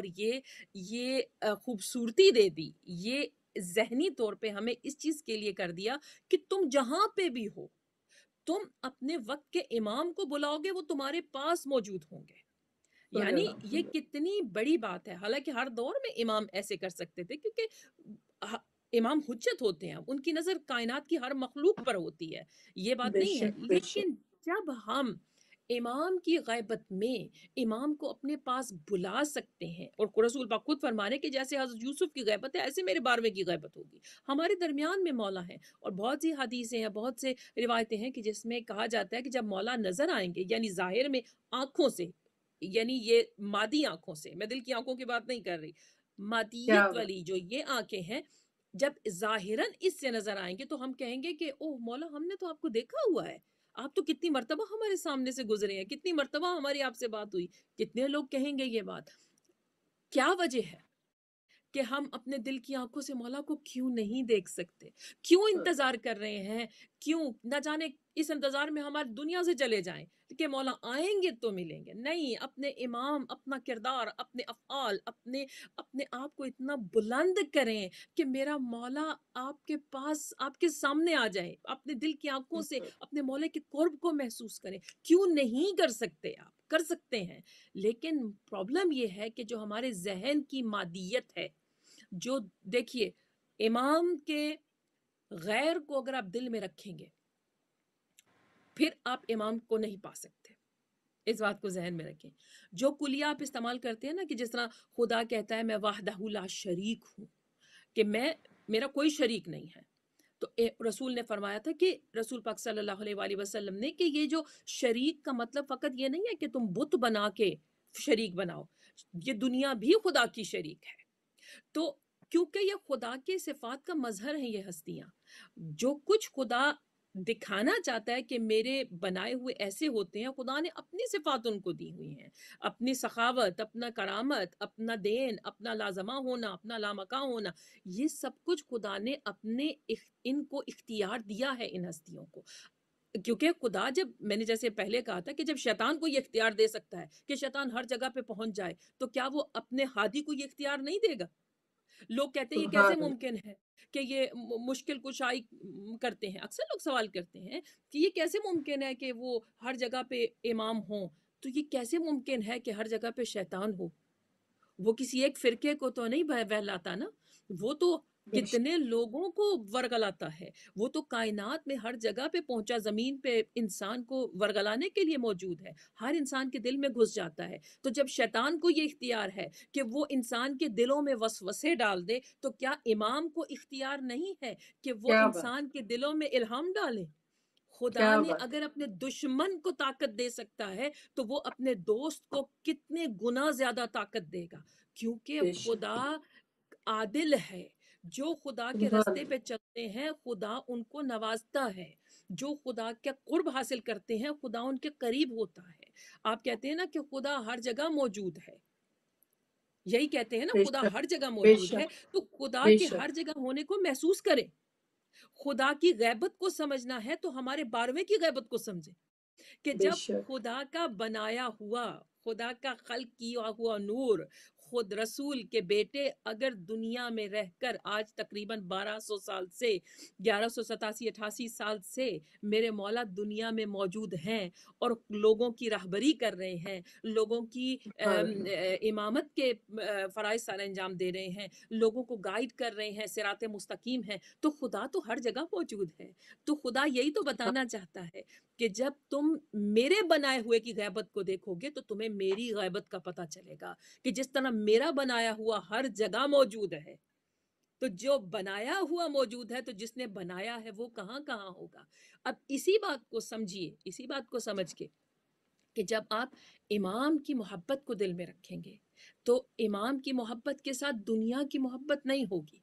یہ خوبصورتی دے دی، یہ ذہنی طور پہ ہمیں اس چیز کے لیے کر دیا کہ تم جہاں پہ بھی ہو، تم اپنے وقت کے امام کو بلاؤ گے، وہ تمہارے پاس موجود ہوں گے۔ یعنی یہ کتنی بڑی بات ہے۔ حالانکہ ہر دور میں امام ایسے کر سکتے تھے، کیونکہ امام حجت ہوتے ہیں، ان کی نظر کائنات کی ہر مخلوق پر ہوتی ہے، یہ بات بے نہیں ہے، شک، بے شک، لیکن جب ہم امام کی غیبت میں امام کو اپنے پاس بلا سکتے ہیں، اور رسول پاک خود فرمانے کہ جیسے حضرت یوسف کی غیبت ہے ایسے میرے 12ویں کی غیبت ہوگی، ہمارے درمیان میں مولا ہے۔ اور بہت سی حدیثیں ہیں، بہت سے روایتیں ہیں کہ جس میں کہا جاتا ہے کہ جب مولا نظر آئیں گے، یعنی ظاہر میں آنکھوں سے، یعنی یہ مادی آنکھوں سے، میں دل کی آنکھوں کی بات نہیں کر رہی، مادیت والی جو یہ آنکھیں ہیں، جب ظاہراً اس سے نظر آئیں گے تو ہم کہیں گے کہ اوہ مولا، ہم نے تو آپ کو دیکھا ہوا ہے، آپ تو کتنی مرتبہ ہمارے سامنے سے گزرے ہیں، کتنی مرتبہ ہماری آپ سے بات ہوئی۔ کتنے لوگ کہیں گے یہ بات؟ کیا وجہ ہے کہ ہم اپنے دل کی آنکھوں سے مولا کو کیوں نہیں دیکھ سکتے؟ کیوں انتظار کر رہے ہیں؟ کیوں نہ جانے اس انتظار میں ہماری دنیا سے چلے جائیں، کہ مولا آئیں گے تو ملیں گے، نہیں، اپنے امام، اپنا کردار، اپنے افعال، اپنے آپ کو اتنا بلند کریں کہ میرا مولا آپ کے پاس، آپ کے سامنے آ جائے، اپنے دل کی آنکھوں سے اپنے مولا کے قرب کو محسوس کریں۔ کیوں نہیں کر سکتے؟ آپ کر سکتے ہیں، لیکن پرابلم یہ ہے کہ جو ہمارے ذہن کی مادیت ہے، جو دیکھیے امام کے غیر کو اگر آپ دل میں رکھیں گے پھر آپ امام کو نہیں پا سکتے، اس بات کو ذہن میں رکھیں۔ جو کلیہ آپ استعمال کرتے ہیں نا، کہ جس طرح خدا کہتا ہے میں وحدہ لا شریک ہوں، کہ میرا کوئی شریک نہیں ہے، تو رسول نے فرمایا تھا کہ رسول پاک صلی اللہ علیہ وآلہ وسلم نے کہ یہ جو شریک کا مطلب فقط یہ نہیں ہے کہ تم بت بنا کے شریک بناؤ، یہ دنیا بھی خدا کی شریک ہے۔ تو کیونکہ یہ خدا کے صفات کا مظہر ہیں، یہ ہستیاں جو کچھ خدا دکھانا چاہتا ہے کہ میرے بنائے ہوئے ایسے ہوتے ہیں، خدا نے اپنی صفات ان کو دی ہوئی ہیں، اپنی سخاوت، اپنا کرامت، اپنا دین، اپنا لازمہ ہونا، اپنا لامکاں ہونا، یہ سب کچھ خدا نے اپنے ان کو اختیار دیا ہے ان ہستیوں کو۔ کیونکہ خدا، جب میں نے جیسے پہلے کہا تھا کہ جب شیطان کو یہ اختیار دے سکتا ہے کہ شیطان ہر جگہ پہ پہنچ جائے، تو کیا وہ اپنے ہادی کو یہ اختیار نہیں دے گا؟ لوگ کہتے ہیں یہ کیسے سبحان ممکن ہے کہ یہ مشکل کشائی کرتے ہیں، اکثر لوگ سوال کرتے ہیں کہ یہ کیسے ممکن ہے کہ وہ ہر جگہ پہ امام ہوں، تو یہ کیسے ممکن ہے کہ ہر جگہ پہ شیطان ہو؟ وہ کسی ایک فرقے کو تو نہیں بہلاتا نا، وہ تو کتنے لوگوں کو ورگلاتا ہے، وہ تو کائنات میں ہر جگہ پہ پہنچا، زمین پہ انسان کو ورگلانے کے لیے موجود ہے، ہر انسان کے دل میں گھس جاتا ہے۔ تو جب شیطان کو یہ اختیار ہے کہ وہ انسان کے دلوں میں وسوسے ڈال دے، تو کیا امام کو اختیار نہیں ہے کہ وہ کیا بات، انسان کے دلوں میں الہام ڈالے؟ خدا کیا نے بات، اگر اپنے دشمن کو طاقت دے سکتا ہے تو وہ اپنے دوست کو کتنے گنا زیادہ طاقت دے گا، کیونکہ بے شک، خدا عادل ہے۔ جو خدا کے سبحان رستے پہ چلتے ہیں خدا ان کو نوازتا ہے، جو خدا کا قرب حاصل کرتے ہیں خدا ان کے قریب ہوتا ہے۔ آپ کہتے ہیں نا کہ خدا ہر جگہ موجود ہے، یہی کہتے ہیں نا بے خدا شک، ہر جگہ بے موجود ہے، شک، تو خدا بے کے شک، ہر جگہ ہونے کو محسوس کریں۔ خدا کی غیبت کو سمجھنا ہے تو ہمارے 12ویں کی غیبت کو سمجھیں، کہ بے جب شک، خدا کا بنایا ہوا، خدا کا خلق کیا ہوا نور، خود رسول کے بیٹے اگر دنیا میں رہ کر آج تقریباً 1200 سال سے 1187-88 سال سے میرے مولا دنیا میں موجود ہیں اور لوگوں کی رہبری کر رہے ہیں، لوگوں کی سبحان اللہ، امامت کے فرائض سر انجام دے رہے ہیں، لوگوں کو گائیڈ کر رہے ہیں، صراط مستقیم ہے، تو خدا تو ہر جگہ موجود ہے۔ تو خدا یہی تو بتانا چاہتا ہے کہ جب تم میرے بنائے ہوئے کی غیبت کو دیکھو گے تو تمہیں میری غیبت کا پتہ چلے گا، کہ جس طرح میرا بنایا ہوا ہر جگہ موجود ہے، تو جو بنایا ہوا موجود ہے تو جس نے بنایا ہے وہ کہاں کہاں ہوگا۔ اب اسی بات کو سمجھیے، اسی بات کو سمجھ کے کہ جب آپ امام کی محبت کو دل میں رکھیں گے تو امام کی محبت کے ساتھ دنیا کی محبت نہیں ہوگی،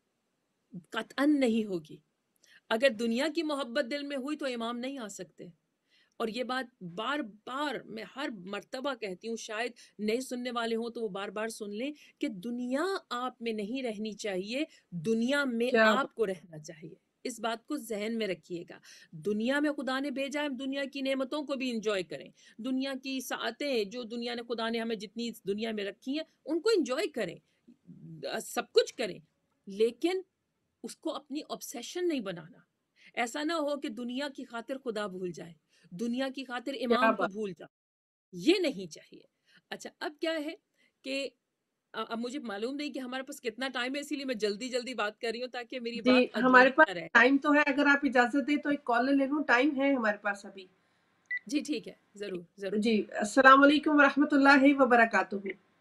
قطعاً نہیں ہوگی۔ اگر دنیا کی محبت دل میں ہوئی تو امام نہیں آ سکتے۔ اور یہ بات بار بار میں ہر مرتبہ کہتی ہوں، شاید نئے سننے والے ہوں تو وہ بار بار سن لیں کہ دنیا آپ میں نہیں رہنی چاہیے، دنیا میں کیا بات، آپ کو رہنا چاہیے۔ اس بات کو ذہن میں رکھیے گا، دنیا میں خدا نے بھیجا ہے، دنیا کی نعمتوں کو بھی انجوائے کریں، دنیا کی ساعتیں جو دنیا نے خدا نے ہمیں جتنی اس دنیا میں رکھی ہیں ان کو انجوائے کریں، سب کچھ کریں، لیکن اس کو اپنی obsession نہیں بنانا۔ ایسا نہ ہو کہ دنیا کی خاطر خدا بھول جائے، دنیا کی خاطر کیا امام کو بات، بھول جائے، یہ نہیں چاہیے۔ اچھا اب کیا ہے کہ اب مجھے معلوم نہیں کہ ہمارے پاس کتنا ٹائم ہے، اسی لیے میں جلدی جلدی بات کر رہی ہوں تاکہ میری جی بات ہمارے ادھوری پاس نہ رہے۔ ٹائم تو ہے، اگر آپ اجازت دیں تو ایک کالر لے لوں، ٹائم ہے ہمارے پاس ابھی۔ جی ٹھیک ہے، ضرور ضرور۔ جی السلام علیکم ورحمۃ اللہ وبرکاتہ۔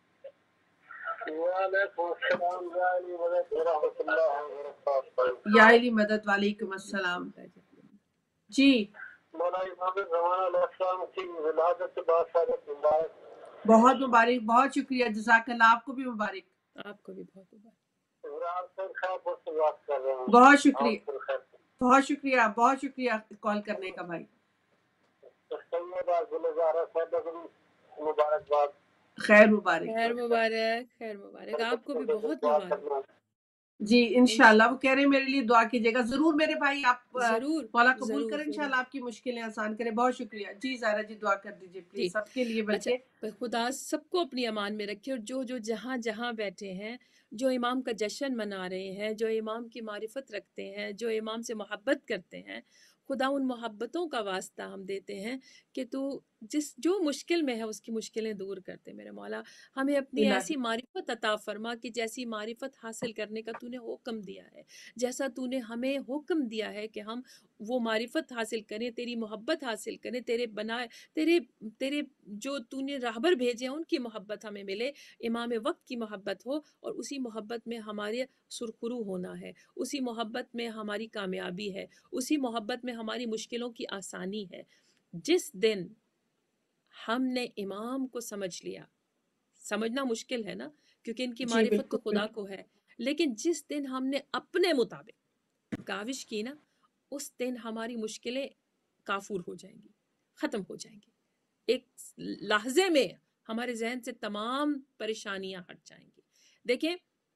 وعلیکم السلام ورحمۃ اللہ وبرکاتہ۔ یا علی مدد، وعلیکم السلام۔ جی مولا امام زمانہ علیہ السلام کی ولادت کے بعد سارے مبارک۔ بہت مبارک، بہت شکریہ، جزاک اللہ، آپ کو بھی مبارک۔ آپ کو بھی بہت مبارک۔ عمران خان خیرپور سے بات کر رہے ہیں۔ بہت شکریہ، آپ خیر بہت شکریہ، بہت شکریہ کال کرنے کا بھائی۔ سید عبدالزہرا صاحب کو بھی مبارکباد۔ خیر مبارک۔ خیر مبارک، خیر مبارک، آپ کو بھی بہت مبارک۔ جی انشاءاللہ وہ کہہ رہے ہیں میرے لیے دعا کیجیے گا ضرور میرے بھائی آپ ضرور مولا قبول ضرور کریں ضرور انشاءاللہ آپ کی مشکلیں آسان کرے بہت شکریہ جی زہرا جی دعا کر دیجیے جی پلیز سب کے لیے اچھا بلکہ خدا سب کو اپنی امان میں رکھے، اور جو جہاں جہاں بیٹھے ہیں، جو امام کا جشن منا رہے ہیں، جو امام کی معرفت رکھتے ہیں، جو امام سے محبت کرتے ہیں، خدا ان محبتوں کا واسطہ ہم دیتے ہیں کہ تو جو مشکل میں ہے اس کی مشکلیں دور کرتے میرے مولا، ہمیں اپنی ایسی الہی معرفت عطا فرما کہ جیسی معرفت حاصل کرنے کا تو نے حکم دیا ہے، جیسا تو نے ہمیں حکم دیا ہے کہ ہم وہ معرفت حاصل کریں، تیری محبت حاصل کریں، تیرے بنائے تیرے جو تو نے راہبر بھیجے ہیں ان کی محبت ہمیں ملے، امام وقت کی محبت ہو، اور اسی محبت میں ہمارے سرخرو ہونا ہے، اسی محبت میں ہماری کامیابی ہے، اسی محبت میں ہماری مشکلوں کی آسانی ہے۔ جس دن ہم نے امام کو سمجھ لیا، سمجھنا مشکل ہے نا کیونکہ ان کی جی معرفت تو بالکل خدا کو ہے، لیکن جس دن ہم نے اپنے مطابق کاوش کی نا، اس دن ہماری مشکلیں کافور ہو جائیں گی، ختم ہو جائیں گی، ایک لحظے میں ہمارے ذہن سے تمام پریشانیاں ہٹ جائیں گی۔ دیکھیں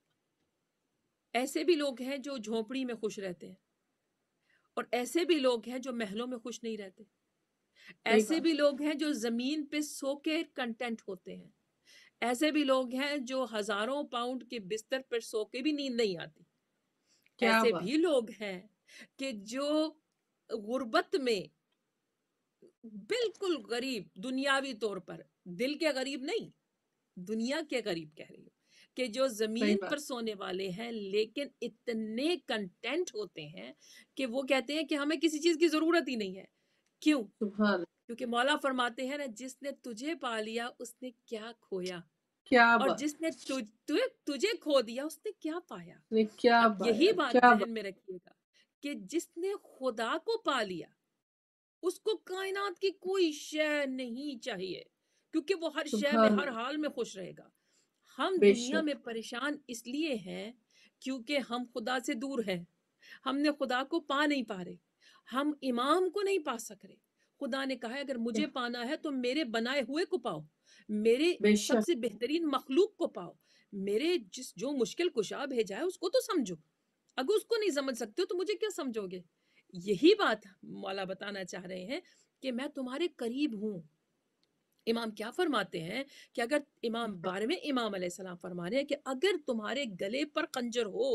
ایسے بھی لوگ ہیں جو جھونپڑی میں خوش رہتے ہیں، اور ایسے بھی لوگ ہیں جو محلوں میں خوش نہیں رہتے، صحیح ایسے بھی بات لوگ ہیں جو زمین پہ سو کے کنٹینٹ ہوتے ہیں، ایسے بھی لوگ ہیں جو ہزاروں پاؤنڈ کے بستر پر سو کے بھی نیند نہیں آتی، کیا ایسے بات بھی لوگ ہیں کہ جو غربت میں بالکل غریب، دنیاوی طور پر دل کے غریب نہیں، دنیا کے غریب کہہ رہی ہوں، کہ جو صحیح زمین پر بات سونے والے ہیں لیکن اتنے کنٹینٹ ہوتے ہیں کہ وہ کہتے ہیں کہ ہمیں کسی چیز کی ضرورت ہی نہیں ہے۔ کیوں؟ سبحان کیونکہ مولا فرماتے ہیں نا، جس نے تجھے پا لیا اس نے کیا کھویا، کیا اور بات جس نے تجھے کھو دیا اس نے کیا پایا۔ نے کیا اب یہی پایا بات کیا ذہن میں رکھیے گا کہ جس نے خدا کو پا لیا اس کو کائنات کی کوئی شے نہیں چاہیے، کیونکہ وہ ہر شے میں سبحان ہر اللہ حال میں خوش رہے گا۔ ہم بے دنیا میں شک پریشان اس لیے ہیں کیونکہ ہم خدا سے دور ہیں، ہم نے خدا کو پا نہیں پا رہے، ہم امام کو نہیں پا سک رہے۔ خدا نے کہا ہے اگر مجھے پانا ہے تو میرے بنائے ہوئے کو پاؤ، میرے بے سب شک سے بہترین مخلوق کو پاؤ، میرے جو مشکل کشا بھیجا ہے اس کو تو سمجھو، اگر اس کو نہیں سمجھ سکتے ہو تو مجھے کیا سمجھو گے؟ یہی بات مولا بتانا چاہ رہے ہیں کہ میں تمہارے قریب ہوں۔ امام کیا فرماتے ہیں کہ اگر امام 12ویں امام علیہ السلام فرما رہے ہیں کہ اگر تمہارے گلے پر خنجر ہو،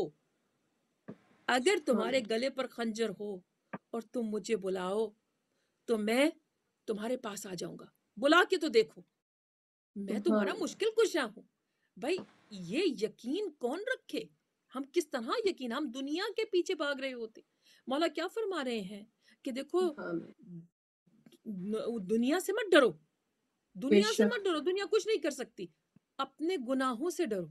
اگر سبحان تمہارے گلے پر خنجر ہو اور تم مجھے بلاؤ تو میں تمہارے پاس آ جاؤں گا، بلا کے تو دیکھو، میں سبحان تمہارا اللہ مشکل کشا ہوں۔ بھائی یہ یقین کون رکھے؟ ہم کس طرح یقین، ہم دنیا کے پیچھے بھاگ رہے ہوتے۔ مولا کیا فرما رہے ہیں کہ دیکھو سبحان اللہ دنیا سے مت ڈرو، بے دنیا سے شک مت ڈرو، دنیا کچھ نہیں کر سکتی، اپنے گناہوں سے ڈرو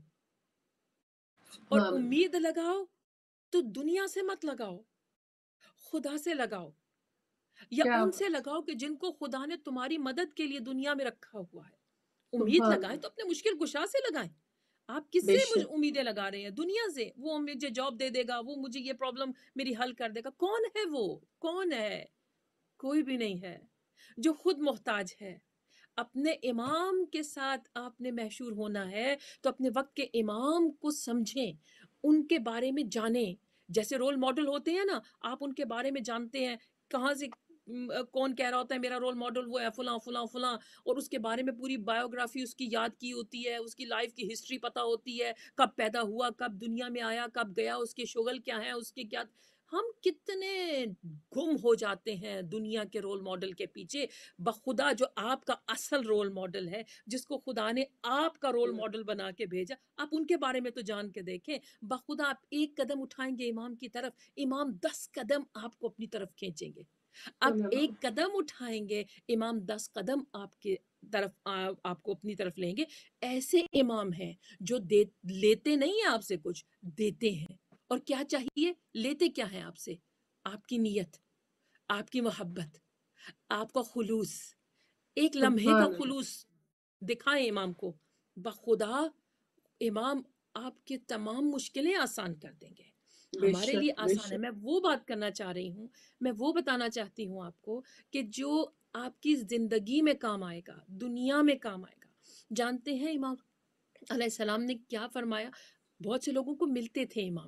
اور سبحان اللہ امید لگاؤ تو دنیا سے مت لگاؤ، خدا سے لگاؤ، یا کیا ان بات سے لگاؤ کہ جن کو خدا نے تمہاری مدد کے لیے دنیا میں رکھا ہوا ہے۔ امید سبحان لگائیں اللہ تو اپنے مشکل کشا سے لگائیں۔ آپ کس بے سے شک امیدیں لگا رہے ہیں؟ دنیا سے، وہ مجھے جاب دے دے گا، وہ مجھے یہ پرابلم میری حل کر دے گا۔ کون ہے وہ؟ کون ہے؟ کوئی بھی نہیں ہے۔ جو خود محتاج ہے، اپنے امام کے ساتھ آپ نے محشور ہونا ہے تو اپنے وقت کے امام کو سمجھیں، ان کے بارے میں جانیں، جیسے رول ماڈل ہوتے ہیں نا، آپ ان کے بارے میں جانتے ہیں، کہاں سے کون کہہ رہا ہوتا ہے میرا رول ماڈل وہ ہے فلاں فلاں فلاں، اور اس کے بارے میں پوری بایوگرافی اس کی یاد کی ہوتی ہے، اس کی لائف کی ہسٹری پتہ ہوتی ہے، کب پیدا ہوا، کب دنیا میں آیا، کب گیا، اس کے شغل کیا ہیں، اس کے کیا۔ ہم کتنے گم ہو جاتے ہیں دنیا کے رول ماڈل کے پیچھے، بخدا جو آپ کا اصل رول ماڈل ہے، جس کو خدا نے آپ کا رول ماڈل بنا کے بھیجا، آپ ان کے بارے میں تو جان کے دیکھیں۔ بخدا آپ ایک قدم اٹھائیں گے امام کی طرف، امام 10 قدم آپ کو اپنی طرف کھینچیں گے۔ آپ صلی اللہ ایک قدم اٹھائیں گے، امام 10 قدم آپ کے طرف آپ کو اپنی طرف لیں گے۔ ایسے امام ہیں جو لیتے نہیں ہیں آپ سے کچھ، دیتے ہیں۔ اور کیا چاہیے؟ لیتے کیا ہیں آپ سے؟ آپ کی نیت، آپ کی محبت، آپ کا خلوص، ایک لمحے کا سبحان اللہ خلوص دکھائیں امام کو، بخدا امام آپ کے تمام مشکلیں آسان کر دیں گے، بے ہمارے لیے شک بے آسان ہے۔ شک میں وہ بات کرنا چاہ رہی ہوں، میں وہ بتانا چاہتی ہوں آپ کو کہ جو آپ کی زندگی میں کام آئے گا، دنیا میں کام آئے گا۔ جانتے ہیں امام علیہ السلام نے کیا فرمایا؟ بہت سے لوگوں کو ملتے تھے امام،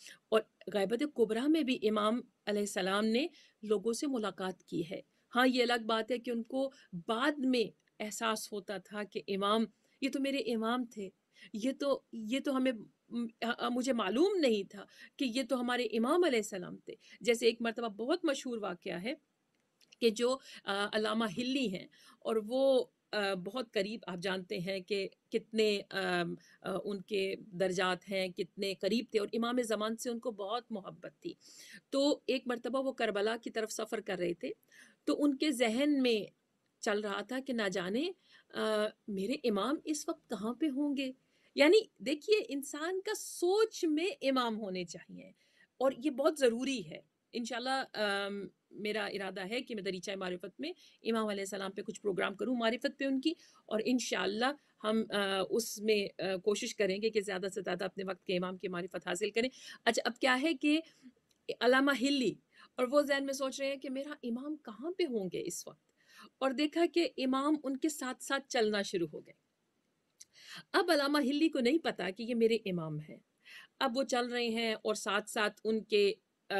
اور غیبت کبریٰ میں بھی امام علیہ السلام نے لوگوں سے ملاقات کی ہے. ہاں یہ الگ بات ہے کہ ان کو بعد میں احساس ہوتا تھا کہ امام یہ تو میرے امام تھے، یہ تو ہمیں مجھے معلوم نہیں تھا کہ یہ تو ہمارے امام علیہ السلام تھے. جیسے ایک مرتبہ بہت مشہور واقعہ ہے کہ جو علامہ ہلی ہیں اور وہ بہت قریب، آپ جانتے ہیں کہ کتنے ان کے درجات ہیں، کتنے قریب تھے اور امام زمان سے ان کو بہت محبت تھی. تو ایک مرتبہ وہ کربلا کی طرف سفر کر رہے تھے تو ان کے ذہن میں چل رہا تھا کہ نہ جانے میرے امام اس وقت کہاں پہ ہوں گے. یعنی دیکھیے انسان کا سوچ میں امام ہونے چاہیے اور یہ بہت ضروری ہے. انشاءاللہ میرا ارادہ ہے کہ میں دریچہ معرفت میں امام علیہ السلام پہ کچھ پروگرام کروں معرفت پہ ان کی، اور انشاءاللہ ہم اس میں کوشش کریں گے کہ زیادہ سے زیادہ اپنے وقت کے امام کی معرفت حاصل کریں. اچھا اب کیا ہے کہ علامہ ہلی اور وہ ذہن میں سوچ رہے ہیں کہ میرا امام کہاں پہ ہوں گے اس وقت، اور دیکھا کہ امام ان کے ساتھ ساتھ چلنا شروع ہو گئے. اب علامہ ہلی کو نہیں پتا کہ یہ میرے امام ہیں. اب وہ چل رہے ہیں اور ساتھ ساتھ ان کے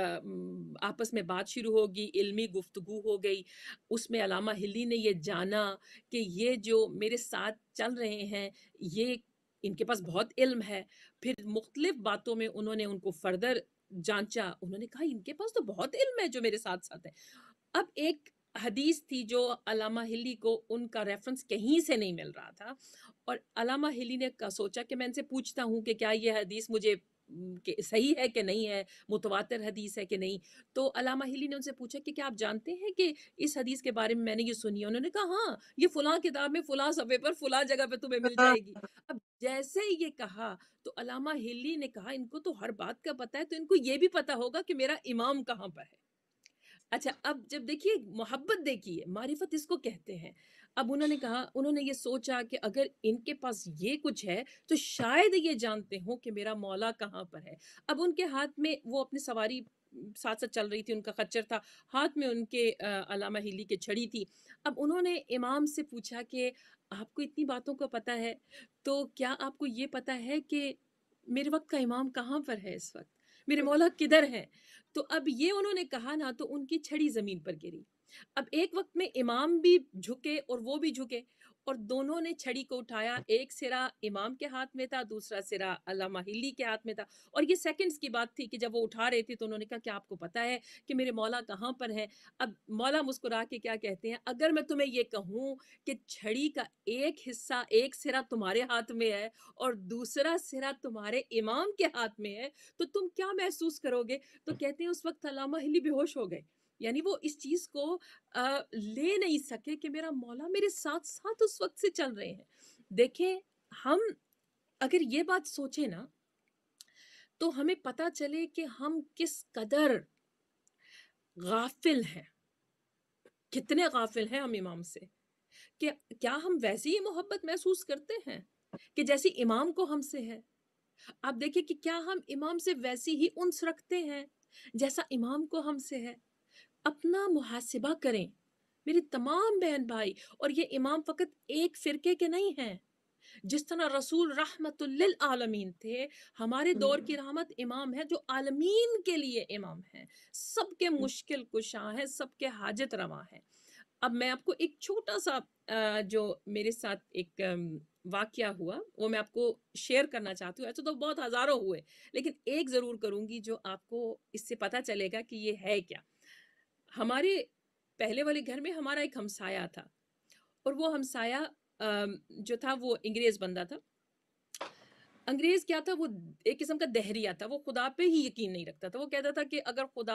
آپس میں بات شروع ہوگی، علمی گفتگو ہو گئی. اس میں علامہ ہلی نے یہ جانا کہ یہ جو میرے ساتھ چل رہے ہیں یہ ان کے پاس بہت علم ہے. پھر مختلف باتوں میں انہوں نے ان کو فردر جانچا. انہوں نے کہا ان کے پاس تو بہت علم ہے جو میرے ساتھ ساتھ ہے. اب ایک حدیث تھی جو علامہ ہلی کو ان کا ریفرنس کہیں سے نہیں مل رہا تھا، اور علامہ ہلی نے سوچا کہ میں ان سے پوچھتا ہوں کہ کیا یہ حدیث مجھے صحیح ہے کہ نہیں ہے، متواتر حدیث ہے کہ نہیں. تو علامہ ہلی نے ان سے پوچھا کہ کیا آپ جانتے ہیں کہ اس حدیث کے بارے میں نے یہ سنی ہے. انہوں نے کہا ہاں یہ فلاں کتاب میں فلاں صفحے پر فلاں جگہ پہ تمہیں مل جائے گی. اب جیسے ہی یہ کہا تو علامہ ہلی نے کہا ان کو تو ہر بات کا پتہ ہے، تو ان کو یہ بھی پتہ ہوگا کہ میرا امام کہاں پر ہے. اچھا اب جب دیکھیے محبت دیکھیے، معرفت اس کو کہتے ہیں. اب انہوں نے کہا، انہوں نے یہ سوچا کہ اگر ان کے پاس یہ کچھ ہے تو شاید یہ جانتے ہوں کہ میرا مولا کہاں پر ہے. اب ان کے ہاتھ میں وہ اپنی سواری ساتھ ساتھ چل رہی تھی، ان کا خچر تھا، ہاتھ میں ان کے علامہ ہلی کے چھڑی تھی. اب انہوں نے امام سے پوچھا کہ آپ کو اتنی باتوں کا پتہ ہے تو کیا آپ کو یہ پتہ ہے کہ میرے وقت کا امام کہاں پر ہے، اس وقت میرے مولا کدھر ہے. تو اب یہ انہوں نے کہا نا تو ان کی چھڑی زمین پر گری. اب ایک وقت میں امام بھی جھکے اور وہ بھی جھکے اور دونوں نے چھڑی کو اٹھایا. ایک سرا امام کے ہاتھ میں تھا، دوسرا سرا علامہ ہلی کے ہاتھ میں تھا. اور یہ سیکنڈز کی بات تھی کہ جب وہ اٹھا رہے تھے تو انہوں نے کہا کہ آپ کو پتہ ہے کہ میرے مولا کہاں پر ہے. اب مولا مسکرا کے کیا کہتے ہیں، اگر میں تمہیں یہ کہوں کہ چھڑی کا ایک حصہ، ایک سرا تمہارے ہاتھ میں ہے اور دوسرا سرا تمہارے امام کے ہاتھ میں ہے تو تم کیا محسوس کرو گے. تو کہتے ہیں اس وقت علامہ ہلی بے ہوش ہو گئے. یعنی وہ اس چیز کو لے نہیں سکے کہ میرا مولا میرے ساتھ ساتھ اس وقت سے چل رہے ہیں. دیکھیں ہم اگر یہ بات سوچیں نا تو ہمیں پتہ چلے کہ ہم کس قدر غافل ہیں، کتنے غافل ہیں ہم امام سے. کہ کیا ہم ویسی ہی محبت محسوس کرتے ہیں کہ جیسی امام کو ہم سے ہے. آپ دیکھیں کہ کیا ہم امام سے ویسی ہی انس رکھتے ہیں جیسا امام کو ہم سے ہے. اپنا محاسبہ کریں میرے تمام بہن بھائی. اور یہ امام فقط ایک فرقے کے نہیں ہیں. جس طرح رسول رحمت للعالمین تھے، ہمارے دور کی رحمت امام ہے جو عالمین کے لیے امام ہیں، سب کے مشکل کشاں ہیں، سب کے حاجت رواں ہیں. اب میں آپ کو ایک چھوٹا سا جو میرے ساتھ ایک واقعہ ہوا وہ میں آپ کو شیئر کرنا چاہتی ہوں. ایسے تو بہت ہزاروں ہوئے لیکن ایک ضرور کروں گی جو آپ کو اس سے پتہ چلے گا کہ یہ ہے کیا. ہمارے پہلے والے گھر میں ہمارا ایک ہمسایہ تھا اور وہ ہمسایہ جو تھا وہ انگریز بندہ تھا. انگریز کیا تھا، وہ ایک قسم کا دہریہ تھا. وہ خدا پہ ہی یقین نہیں رکھتا تھا. وہ کہتا تھا کہ اگر خدا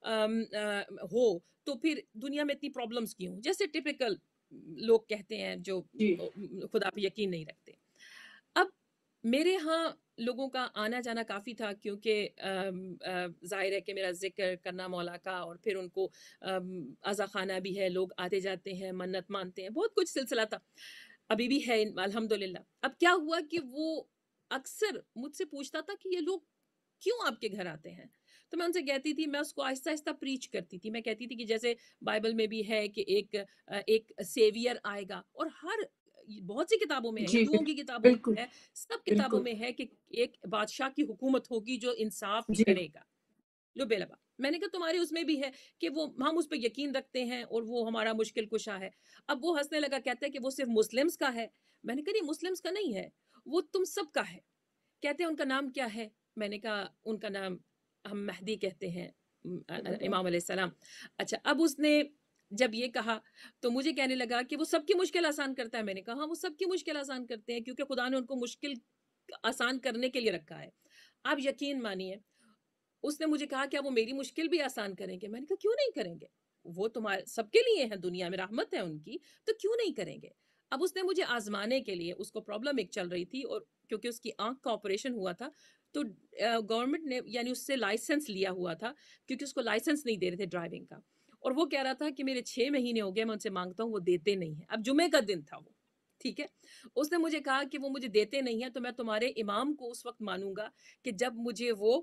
ہو تو پھر دنیا میں اتنی پرابلمز کیوں، جیسے ٹپیکل لوگ کہتے ہیں جو خدا پہ یقین نہیں رکھتے. اب میرے ہاں لوگوں کا آنا جانا کافی تھا کیونکہ ظاہر ہے کہ میرا ذکر کرنا مولا کا، اور پھر ان کو عزا خانہ بھی ہے، لوگ آتے جاتے ہیں، منت مانتے ہیں، بہت کچھ سلسلہ تھا، ابھی بھی ہے الحمدللہ. اب کیا ہوا کہ وہ اکثر مجھ سے پوچھتا تھا کہ یہ لوگ کیوں آپ کے گھر آتے ہیں. تو میں ان سے کہتی تھی، میں اس کو آہستہ آہستہ پریچ کرتی تھی. میں کہتی تھی کہ جیسے بائبل میں بھی ہے کہ ایک سیویئر آئے گا، اور ہر بہت سی کتابوں میں ہے، جی ہندوؤں کی کتابوں بالکل میں ہے، سب کتابوں بالکل میں ہے کہ ایک بادشاہ کی حکومت ہوگی جو انصاف جی کرے گا. لو بیلبا میں نے کہا تمہارے اس میں بھی ہے کہ وہ ہم اس پہ یقین رکھتے ہیں اور وہ ہمارا مشکل کشا ہے. اب وہ ہنسنے لگا، کہتا ہے کہ وہ صرف مسلمز کا ہے. میں نے کہا نہیں، مسلمز کا نہیں ہے، وہ تم سب کا ہے. کہتے ہیں ان کا نام کیا ہے؟ میں نے کہا ان کا نام ہم مہدی کہتے ہیں، امام علیہ السلام. اچھا، اب اس نے جب یہ کہا تو مجھے کہنے لگا کہ وہ سب کی مشکل آسان کرتا ہے. میں نے کہا ہاں، وہ سب کی مشکل آسان کرتے ہیں کیونکہ خدا نے ان کو مشکل آسان کرنے کے لیے رکھا ہے. آپ یقین مانیے اس نے مجھے کہا کیا وہ میری مشکل بھی آسان کریں گے؟ میں نے کہا کیوں نہیں کریں گے، وہ تمہارے سب کے لیے ہیں، دنیا میں رحمت ہے ان کی، تو کیوں نہیں کریں گے. اب اس نے مجھے آزمانے کے لیے، اس کو پرابلم ایک چل رہی تھی اور کیونکہ اس کی آنکھ کا آپریشن ہوا تھا تو گورنمنٹ نے یعنی اس سے لائسنس لیا ہوا تھا کیونکہ اس کو لائسنس نہیں دے رہے تھے ڈرائیونگ کا، اور وہ کہہ رہا تھا کہ میرے 6 مہینے ہو گئے میں ان سے مانگتا ہوں، وہ دیتے نہیں ہیں. اب جمعے کا دن تھا وہ، ٹھیک ہے. اس نے مجھے کہا کہ وہ مجھے دیتے نہیں ہیں تو میں تمہارے امام کو اس وقت مانوں گا کہ جب مجھے وہ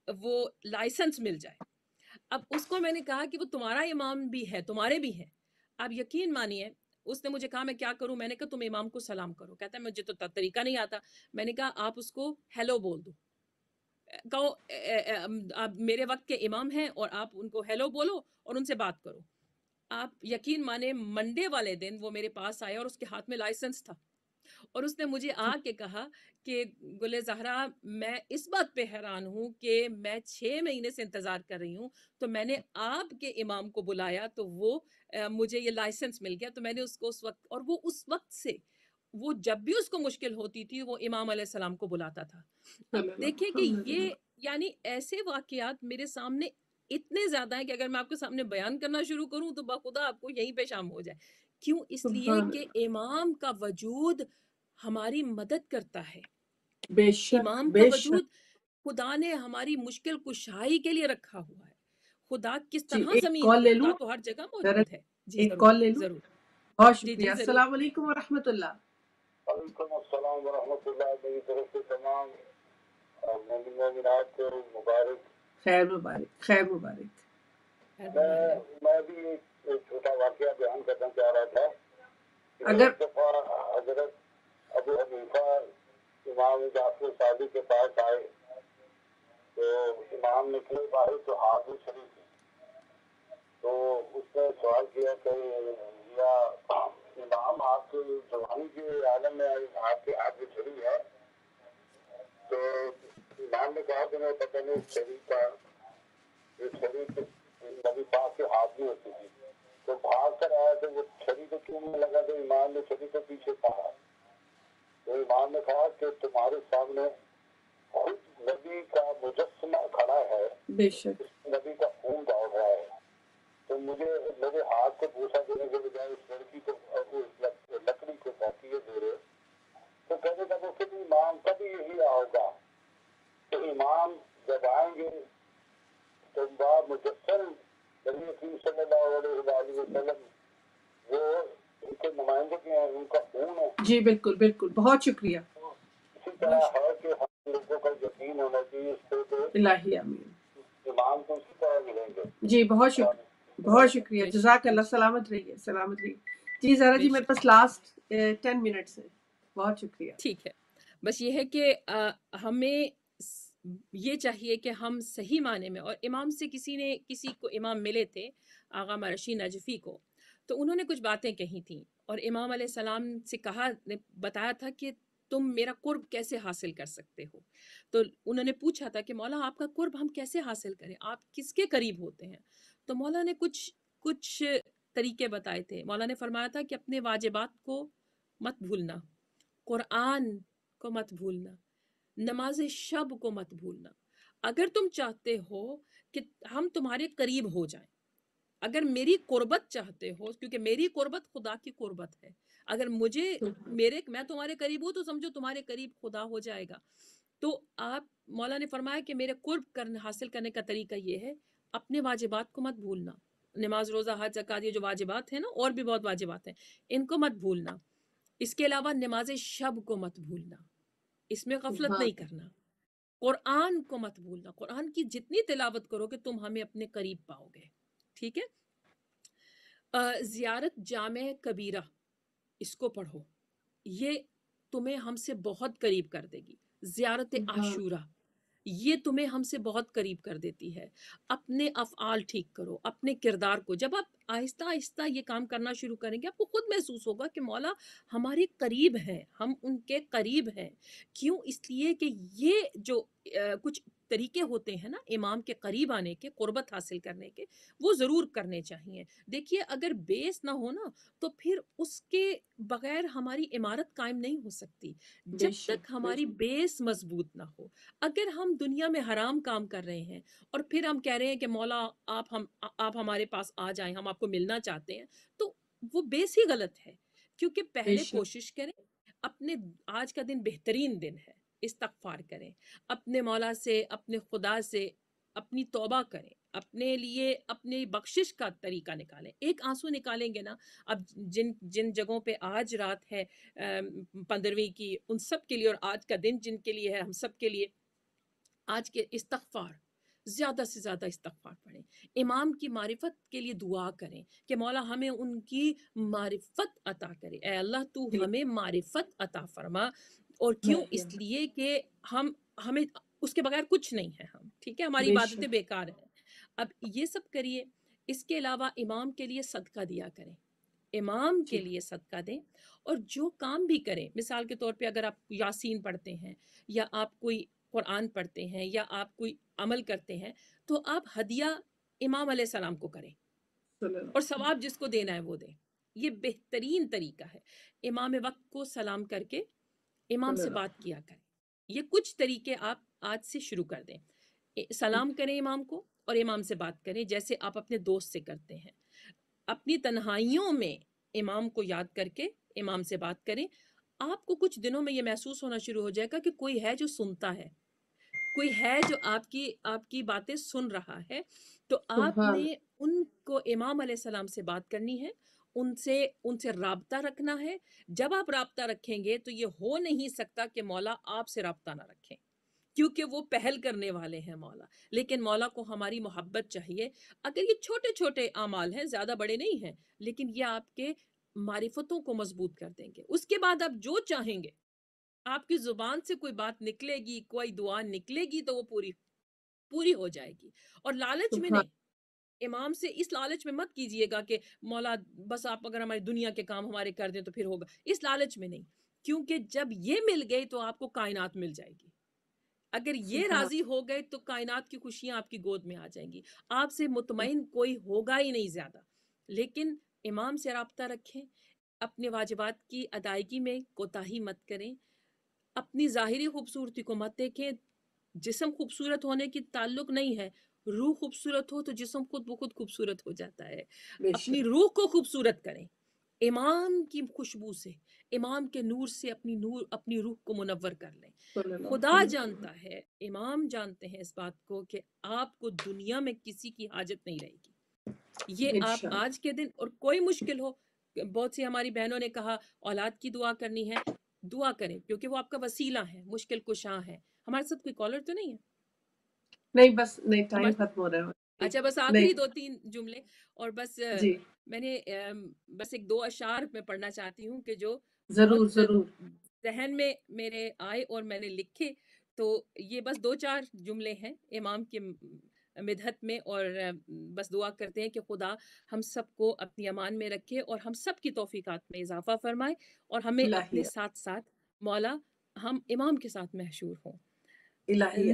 لائسنس مل جائے. اب اس کو میں نے کہا کہ وہ تمہارا امام بھی ہے، تمہارے بھی ہیں. اب یقین مانیے اس نے مجھے کہا میں کیا کروں؟ میں نے کہا تم امام کو سلام کرو. کہتا ہے مجھے تو طریقہ نہیں آتا. میں نے کہا آپ اس کو ہیلو بول دو، کہو آپ میرے وقت کے امام ہیں اور آپ ان کو ہیلو بولو اور ان سے بات کرو. آپ یقین مانے منڈے والے دن وہ میرے پاس آیا اور اس کے ہاتھ میں لائسنس تھا اور اس نے مجھے آ کے کہا کہ گل زہرا میں اس بات پہ حیران ہوں کہ میں 6 مہینے سے انتظار کر رہی ہوں تو میں نے آپ کے امام کو بلایا تو وہ مجھے یہ لائسنس مل گیا. تو میں نے اس کو اس وقت، اور وہ اس وقت سے وہ جب بھی اس کو مشکل ہوتی تھی وہ امام علیہ السلام کو بلاتا تھا. اب دیکھیں کہ یہ یعنی ایسے واقعات میرے سامنے اتنے زیادہ ہیں کہ اگر میں آپ کے سامنے بیان کرنا شروع کروں تو بخدا آپ کو یہیں پہ شام ہو جائے. کیوں؟ اس لیے کہ امام کا وجود ہماری مدد کرتا ہے. بے شک امام کا بے شک. وجود خدا نے ہماری مشکل کشائی کے لیے رکھا ہوا ہے. خدا کس جی طرح ایک زمین کال پہ، لے خدا لوں، تو ہر جگہ ذرا موجود ہے. جی ایک ضرور کال لے لوں. ضرور. بہت جی شکریہ. ضرور. السلام علیکم ورحمۃ اللہ. وعلیکم السلام ورحمۃ اللہ. میری طرف سے تمام مومنات کو مبارک. خیر مبارک، خیر مبارک. میں بھی ایک چھوٹا واقعہ بیان کرنا چاہ رہا تھا. اگر ایک دفعہ حضرت ابو حنیفہ امام جعفر صادق کے پاس آئے تو امام نے کہا باہر تو ہاتھ میں چھری تھی. تو اس نے سوال کیا کہ یا امام آپ کی جوانی کے عالم میں آپ کے ہاتھ میں چھری ہے؟ تو امام نے کہا کہ میں پتہ نہیں چھری کا یہ چھری نبی پاک کے ہاتھ میں ہوتی تھی. تو بھاگ کر آیا تو وہ چھری کو کیوں نہیں لگا؟ تو امام نے چھری کو پیچھے کہا. تو امام نے کہا کہ تمہارے سامنے خود نبی کا مجسمہ کھڑا ہے، بے شک نبی کا خون دوڑ رہا ہے، تو مجھے میرے ہاتھ کو بوسا دینے کے بجائے اس لڑکی کو لکڑی کو تاکیے دے رہے. تو کہنے کا وہ پھر امام کبھی یہی ہوگا کہ امام جب آئیں گے تو مجسم نبی کریم صلی اللہ علیہ وسلم وہ ان کے نمائندے کے ہیں، ان کا خون ہے. جی بالکل بالکل. بہت شکریہ. اسی طرح ہے کہ ہم لوگوں کا یقین ہونا چاہیے اس پہ کہ الہی آمین. امام کو اسی طرح ملیں گے. جی بہت شکریہ، بہت شکریہ. جزاک اللہ. سلامت رہیے، سلامت رہیے. جی زہرا جی میرے پاس لاسٹ 10 منٹس ہے. بہت شکریہ. ٹھیک ہے، بس یہ ہے کہ ہمیں یہ چاہیے کہ ہم صحیح معنی میں، اور امام سے کسی کو امام ملے تھے آغا مرشی نجفی کو، تو انہوں نے کچھ باتیں کہی تھیں اور امام علیہ السلام سے بتایا تھا کہ تم میرا قرب کیسے حاصل کر سکتے ہو. تو انہوں نے پوچھا تھا کہ مولا آپ کا قرب ہم کیسے حاصل کریں، آپ کس کے قریب ہوتے ہیں؟ تو مولا نے کچھ طریقے بتائے تھے. مولا نے فرمایا تھا کہ اپنے واجبات کو مت بھولنا، قرآن کو مت بھولنا، نماز شب کو مت بھولنا. اگر تم چاہتے ہو کہ ہم تمہارے قریب ہو جائیں، اگر میری قربت چاہتے ہو، کیونکہ میری قربت خدا کی قربت ہے، اگر میں تمہارے قریب ہوں تو سمجھو تمہارے قریب خدا ہو جائے گا. تو مولا نے فرمایا کہ میرے قرب حاصل کرنے کا طریقہ یہ ہے، اپنے واجبات کو مت بھولنا. نماز، روزہ، حج، زکوٰۃ، یہ جو واجبات ہیں نا، اور بھی بہت واجبات ہیں، ان کو مت بھولنا. اس کے علاوہ نماز شب کو مت بھولنا، اس میں غفلت نہیں کرنا. قرآن کو مت بھولنا، قرآن کی جتنی تلاوت کرو کہ تم ہمیں اپنے قریب پاؤ گے. ٹھیک ہے. زیارت جامع کبیرہ اس کو پڑھو. یہ تمہیں ہم سے بہت قریب کر دے گی. زیارت سبحان عاشورہ یہ تمہیں ہم سے بہت قریب کر دیتی ہے. اپنے افعال ٹھیک کرو، اپنے کردار کو. جب آپ آہستہ آہستہ یہ کام کرنا شروع کریں گے آپ کو خود محسوس ہوگا کہ مولا ہمارے قریب ہیں، ہم ان کے قریب ہیں. کیوں؟ اس لیے کہ یہ جو کچھ طریقے ہوتے ہیں نا امام کے قریب آنے کے، قربت حاصل کرنے کے، وہ ضرور کرنے چاہیے. دیکھیے اگر بیس نہ ہو نا تو پھر اس کے بغیر ہماری عمارت قائم نہیں ہو سکتی. بے جب شک تک ہماری بیس مضبوط نہ ہو. اگر ہم دنیا میں حرام کام کر رہے ہیں اور پھر ہم کہہ رہے ہیں کہ مولا آپ ہمارے پاس آ جائیں، ہم آپ کو ملنا چاہتے ہیں، تو وہ بیس ہی غلط ہے. کیونکہ بے پہلے شک کوشش کریں اپنے، آج کا دن بہترین دن ہے، استغفار کریں اپنے مولا سے، اپنے خدا سے، اپنی توبہ کریں، اپنے لیے اپنی بخشش کا طریقہ نکالیں. ایک آنسو نکالیں گے نا. اب جن جگہوں پہ آج رات ہے 15ویں کی، ان سب کے لیے، اور آج کا دن جن کے لیے ہے، ہم سب کے لیے آج کے استغفار، زیادہ سے زیادہ استغفار پڑھیں. امام کی معرفت کے لیے دعا کریں کہ مولا ہمیں ان کی معرفت عطا کرے. اے اللہ تو ہمیں معرفت عطا فرما. اور کیوں؟ اس لیے کہ ہمیں اس کے بغیر کچھ نہیں ہے ہم، ٹھیک ہے، ہماری بے عبادتیں شک بیکار ہیں. اب یہ سب کریے. اس کے علاوہ امام کے لیے صدقہ دیا کریں، امام کے جی لیے صدقہ دیں. اور جو کام بھی کریں، مثال کے طور پہ اگر آپ یاسین پڑھتے ہیں یا آپ کوئی قرآن پڑھتے ہیں یا آپ کوئی عمل کرتے ہیں تو آپ ہدیہ امام علیہ السلام کو کریں صلی اللہ اور ثواب جس کو دینا ہے وہ دیں. یہ بہترین طریقہ ہے. امام وقت کو سلام کر کے امام صلی سے اللہ بات کیا کریں. یہ کچھ طریقے آپ آج سے شروع کر دیں. سلام کریں امام کو اور امام سے بات کریں جیسے آپ اپنے دوست سے کرتے ہیں. اپنی تنہائیوں میں امام کو یاد کر کے امام سے بات کریں. آپ کو کچھ دنوں میں یہ محسوس ہونا شروع ہو جائے گا کہ کوئی ہے جو سنتا ہے، کوئی ہے جو آپ کی باتیں سن رہا ہے. تو آپ سبحان نے ان کو امام علیہ السلام سے بات کرنی ہے، ان سے رابطہ رکھنا ہے. جب آپ رابطہ رکھیں گے تو یہ ہو نہیں سکتا کہ مولا آپ سے رابطہ نہ رکھیں، کیونکہ وہ پہل کرنے والے ہیں مولا. لیکن مولا کو ہماری محبت چاہیے. اگر یہ چھوٹے چھوٹے اعمال ہیں، زیادہ بڑے نہیں ہیں، لیکن یہ آپ کے معرفتوں کو مضبوط کر دیں گے. اس کے بعد آپ جو چاہیں گے، آپ کی زبان سے کوئی بات نکلے گی، کوئی دعا نکلے گی تو وہ پوری ہو جائے گی. اور لالچ میں سبحان نہیں، امام سے اس لالچ میں مت کیجئے گا کہ مولا بس آپ اگر ہماری دنیا کے کام ہمارے کر دیں تو پھر ہوگا. اس لالچ میں نہیں، کیونکہ جب یہ مل گئی تو آپ کو کائنات مل جائے گی. اگر یہ سبحان راضی ہو گئے تو کائنات کی خوشیاں آپ کی گود میں آ جائیں گی. آپ سے مطمئن کوئی ہوگا ہی نہیں زیادہ. لیکن امام سے رابطہ رکھیں، اپنے واجبات کی ادائیگی میں کوتاہی مت کریں، اپنی ظاہری خوبصورتی کو مت دیکھیں. جسم خوبصورت ہونے کی تعلق نہیں ہے، روح خوبصورت ہو تو جسم خود بخود خوبصورت ہو جاتا ہے. بے اپنی شک روح کو خوبصورت کریں، امام کی خوشبو سے، امام کے نور سے اپنی روح کو منور کر لیں. صلی اللہ خدا محمد جانتا ہے، امام جانتے ہیں اس بات کو کہ آپ کو دنیا میں کسی کی حاجت نہیں رہے گی. یہ آپ انشاءاللہ آج کے دن، اور کوئی مشکل ہو، بہت سی ہماری بہنوں نے کہا اولاد کی دعا کرنی ہے، دعا کریں کیونکہ وہ آپ کا وسیلہ ہے، مشکل کشاں ہے. ہمارے ساتھ کوئی کالر تو نہیں ہے؟ نہیں بس نہیں ٹائم ہمارے ختم ہو رہا ہے. اچھا بس نہیں آخری 2-3 جملے. اور بس جی میں نے بس ایک 2 اشعار میں پڑھنا چاہتی ہوں کہ جو ضرور بہت ضرور ذہن میں میرے آئے اور میں نے لکھے. تو یہ بس 2-4 جملے ہیں امام کے مدحت میں، اور بس دعا کرتے ہیں کہ خدا ہم سب کو اپنی امان میں رکھے اور ہم سب کی توفیقات میں اضافہ فرمائے، اور ہمیں اپنے الہیہ ساتھ ساتھ مولا ہم امام کے ساتھ محشور ہوں. الہیہ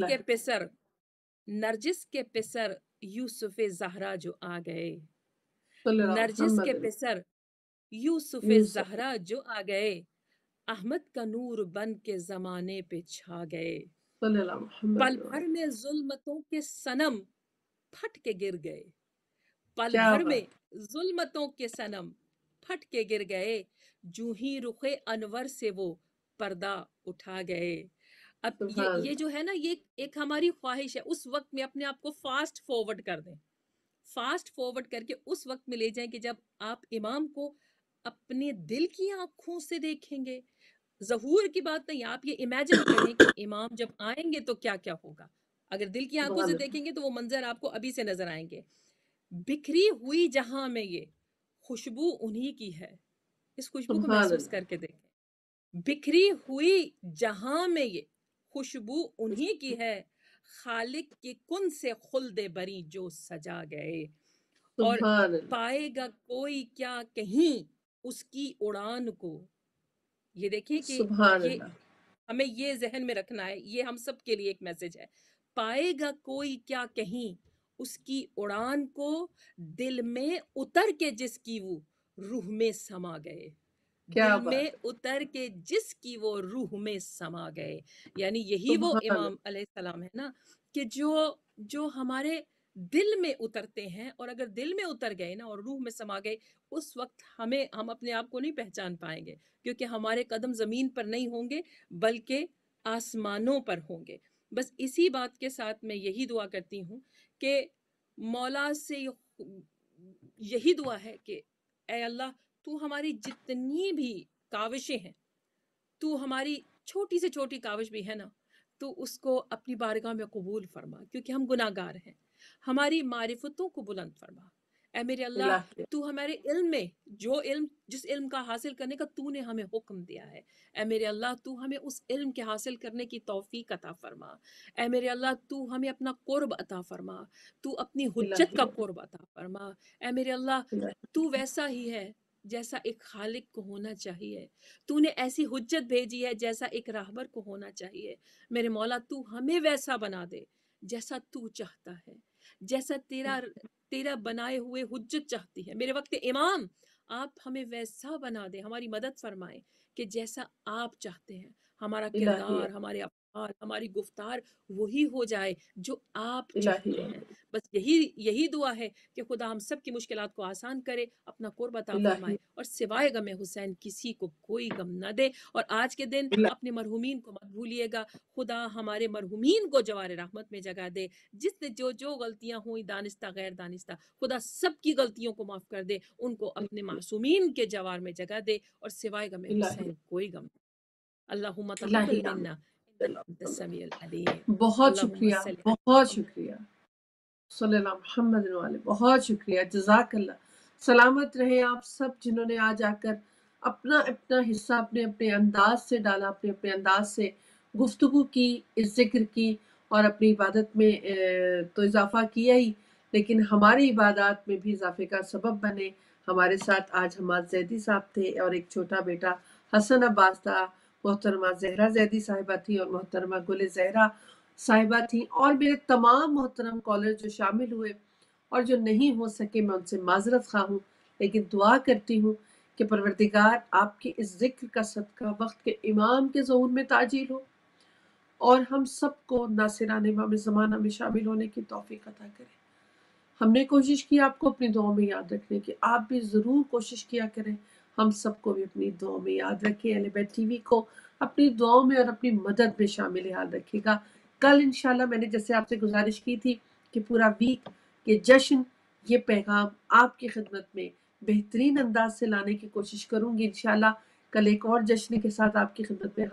نرجس کے پسر یوسف زہرا جو آ گئے. صلی اللہ نرجس کے محمد پسر یوسف یوسف زہرا جو آ گئے، احمد کا نور بن کے زمانے پہ چھا گئے. صلی اللہ پل محمد بھر میں ظلمتوں کے صنم پھٹ کے گر گئے. پل کیا بھر میں بات ظلمتوں کے صنم پھٹ کے گر گئے. جو ہی رخ انور سے وہ پردہ اٹھا گئے. اب سبحان یہ جو ہے نا، یہ ایک ہماری خواہش ہے، اس وقت میں اپنے آپ کو فاسٹ فارورڈ کر دیں. فاسٹ فارورڈ کر کے اس وقت میں لے جائیں کہ جب آپ امام کو اپنے دل کی آنکھوں سے دیکھیں گے. ظہور کی بات نہیں، آپ یہ امیجن کریں کہ امام جب آئیں گے تو کیا کیا ہوگا. اگر دل کی آنکھوں سبحان سے اللہ دیکھیں گے تو وہ منظر آپ کو ابھی سے نظر آئیں گے. بکھری ہوئی جہاں میں یہ خوشبو انہی کی ہے. اس خوشبو کو سبحان محسوس اللہ کر کے دیکھیں. बिखरी हुई जहां में ये खुशबू उन्हीं की है, खालिक के कुन से खुल्दे बरी जो सजा गए। और सुभान अल्लाह, पाएगा कोई क्या कहीं उसकी उड़ान को। ये देखिए कि सुभान ये अल्लाह, हमें ये जहन में रखना है, ये हम सब के लिए एक मैसेज है। पाएगा कोई क्या कहीं उसकी उड़ान को, दिल में उतर के जिसकी वो रूह में समा गए, क्या दिल बात में है, उतर के जिसकी वो रूह में समा गए। यानी यही वो सुभान इमाम अल्लाह, अलैहिस्सलाम है ना, कि जो हमारे दिल में उतरते हैं, और अगर दिल में उतर गए ना और रूह में समा गए, उस वक्त हम अपने आप को नहीं पहचान पाएंगे, क्योंकि हमारे कदम जमीन पर नहीं होंगे बल्कि आसमानों पर होंगे। बस इसी बात के साथ मैं यही दुआ करती हूँ कि मौला से यही दुआ है कि ऐ अल्लाह, तू हमारी जितनी भी काविशें हैं, तू हमारी छोटी से छोटी काविश भी है ना, तो उसको अपनी बारगाह में कबूल फरमा, क्योंकि हम गुनाहगार हैं। हमारी मारिफतों को बुलंद फरमा। ऐ मेरे अल्लाह, इलाही, तू हमारे इल्म में जिस इल्म का हासिल करने का तूने हमें हुक्म दिया है, ऐ मेरे अल्लाह तू हमें उस इल्म के हासिल करने की तौफीक अता फरमा। ऐ मेरे अल्लाह, तू हमें अपना कुर्ब अता फरमा, तू अपनी हुज्जत का इलाही, कुर्ब अता फरमा। ऐ मेरे अल्लाह, इलाही, तू वैसा ही है जैसा एक खालिक को होना चाहिए, तूने ऐसी हुज्जत भेजी है जैसा एक राहबर को होना चाहिए। मेरे मौला, तू हमें वैसा बना दे जैसा तू चाहता है, जैसा तेरा बनाए हुए हुज्जत चाहती है। मेरे वक्त इमाम, आप हमें वैसा बना दे, हमारी मदद फरमाए कि जैसा आप चाहते हैं। हमारा इलाही, किरदार, हमारे अफ़आल, हमारी गुफ्तार वही हो जाए जो आप इलाही, चाहते हैं। बस यही दुआ है कि खुदा हम सब की मुश्किलात को आसान करे, अपना कुर्ब अता इलाही, फरमाए, और सिवाय गम हुसैन किसी को कोई गम न दे। और आज के दिन इलाही, अपने मरहूमीन को मत भूलिएगा। खुदा हमारे मरहूमीन को जवार रहमत में जगह दे। जिसने जो गलतियां हुई, दानिस्ता गैर दानिस्ता, खुदा सबकी गलतियों को माफ कर दे, उनको अपने मासूमीन के जवार में जगह दे, और सिवाय गम इलाही, हुसैन कोई गम। अल्लाहुम्मा इलाही, तक़ब्बल मिन्ना इन्नका अंतस समीउल अलीम। बहुत अल्लाहुम्मा शुक्रिया, सल्ली अला बहुत मुहम्मद। शुक्रिया, सल्लल्लाहु मुहम्मद वाले, बहुत शुक्रिया, जज़ाकल्लाह। सलामत रहे आप सब जिन्होंने आज आकर अपना अपना हिस्सा अपने अपने अंदाज से डाला, अपने अपने अंदाज से गुफ्तगू की, इस जिक्र की, और अपनी इबादत में तो इजाफा किया ही, लेकिन हमारी इबादत में भी इजाफे का सबब बने। हमारे साथ आज हमाद जैदी साहब थे और एक छोटा बेटा हसन अब्बास था, मोहतरमा जहरा जैदी साहिबा थी और मोहतरमा गुल जहरा साहिबा थी, और मेरे तमाम मोहतरम कॉलर जो शामिल हुए और जो नहीं हो सके, मैं उनसे माजरत खा हूँ, लेकिन दुआ करती हूँ कि परवरदिगार आपके इस जिक्र का सदका वक्त के इमाम के ज़हूर में ताजील हो, और हम सबको नासिरान इमाम ज़माना में शामिल होने की तौफीक अता करे। हमने कोशिश की आपको अपनी दुआओं में याद रखने की, आप भी ज़रूर कोशिश किया करें हम सबको भी अपनी दुआओं में याद रखें। अहले बैत टीवी को अपनी दुआओं में और अपनी मदद में शामिल हाल रखिएगा। कल इंशाल्लाह मैंने जैसे आपसे गुजारिश की थी कि पूरा वीक ये जश्न, ये पैगाम आपकी खिदमत में बेहतरीन अंदाज से लाने की कोशिश करूंगी। इंशाल्लाह कल एक और जश्न के साथ आपकी खिदमत में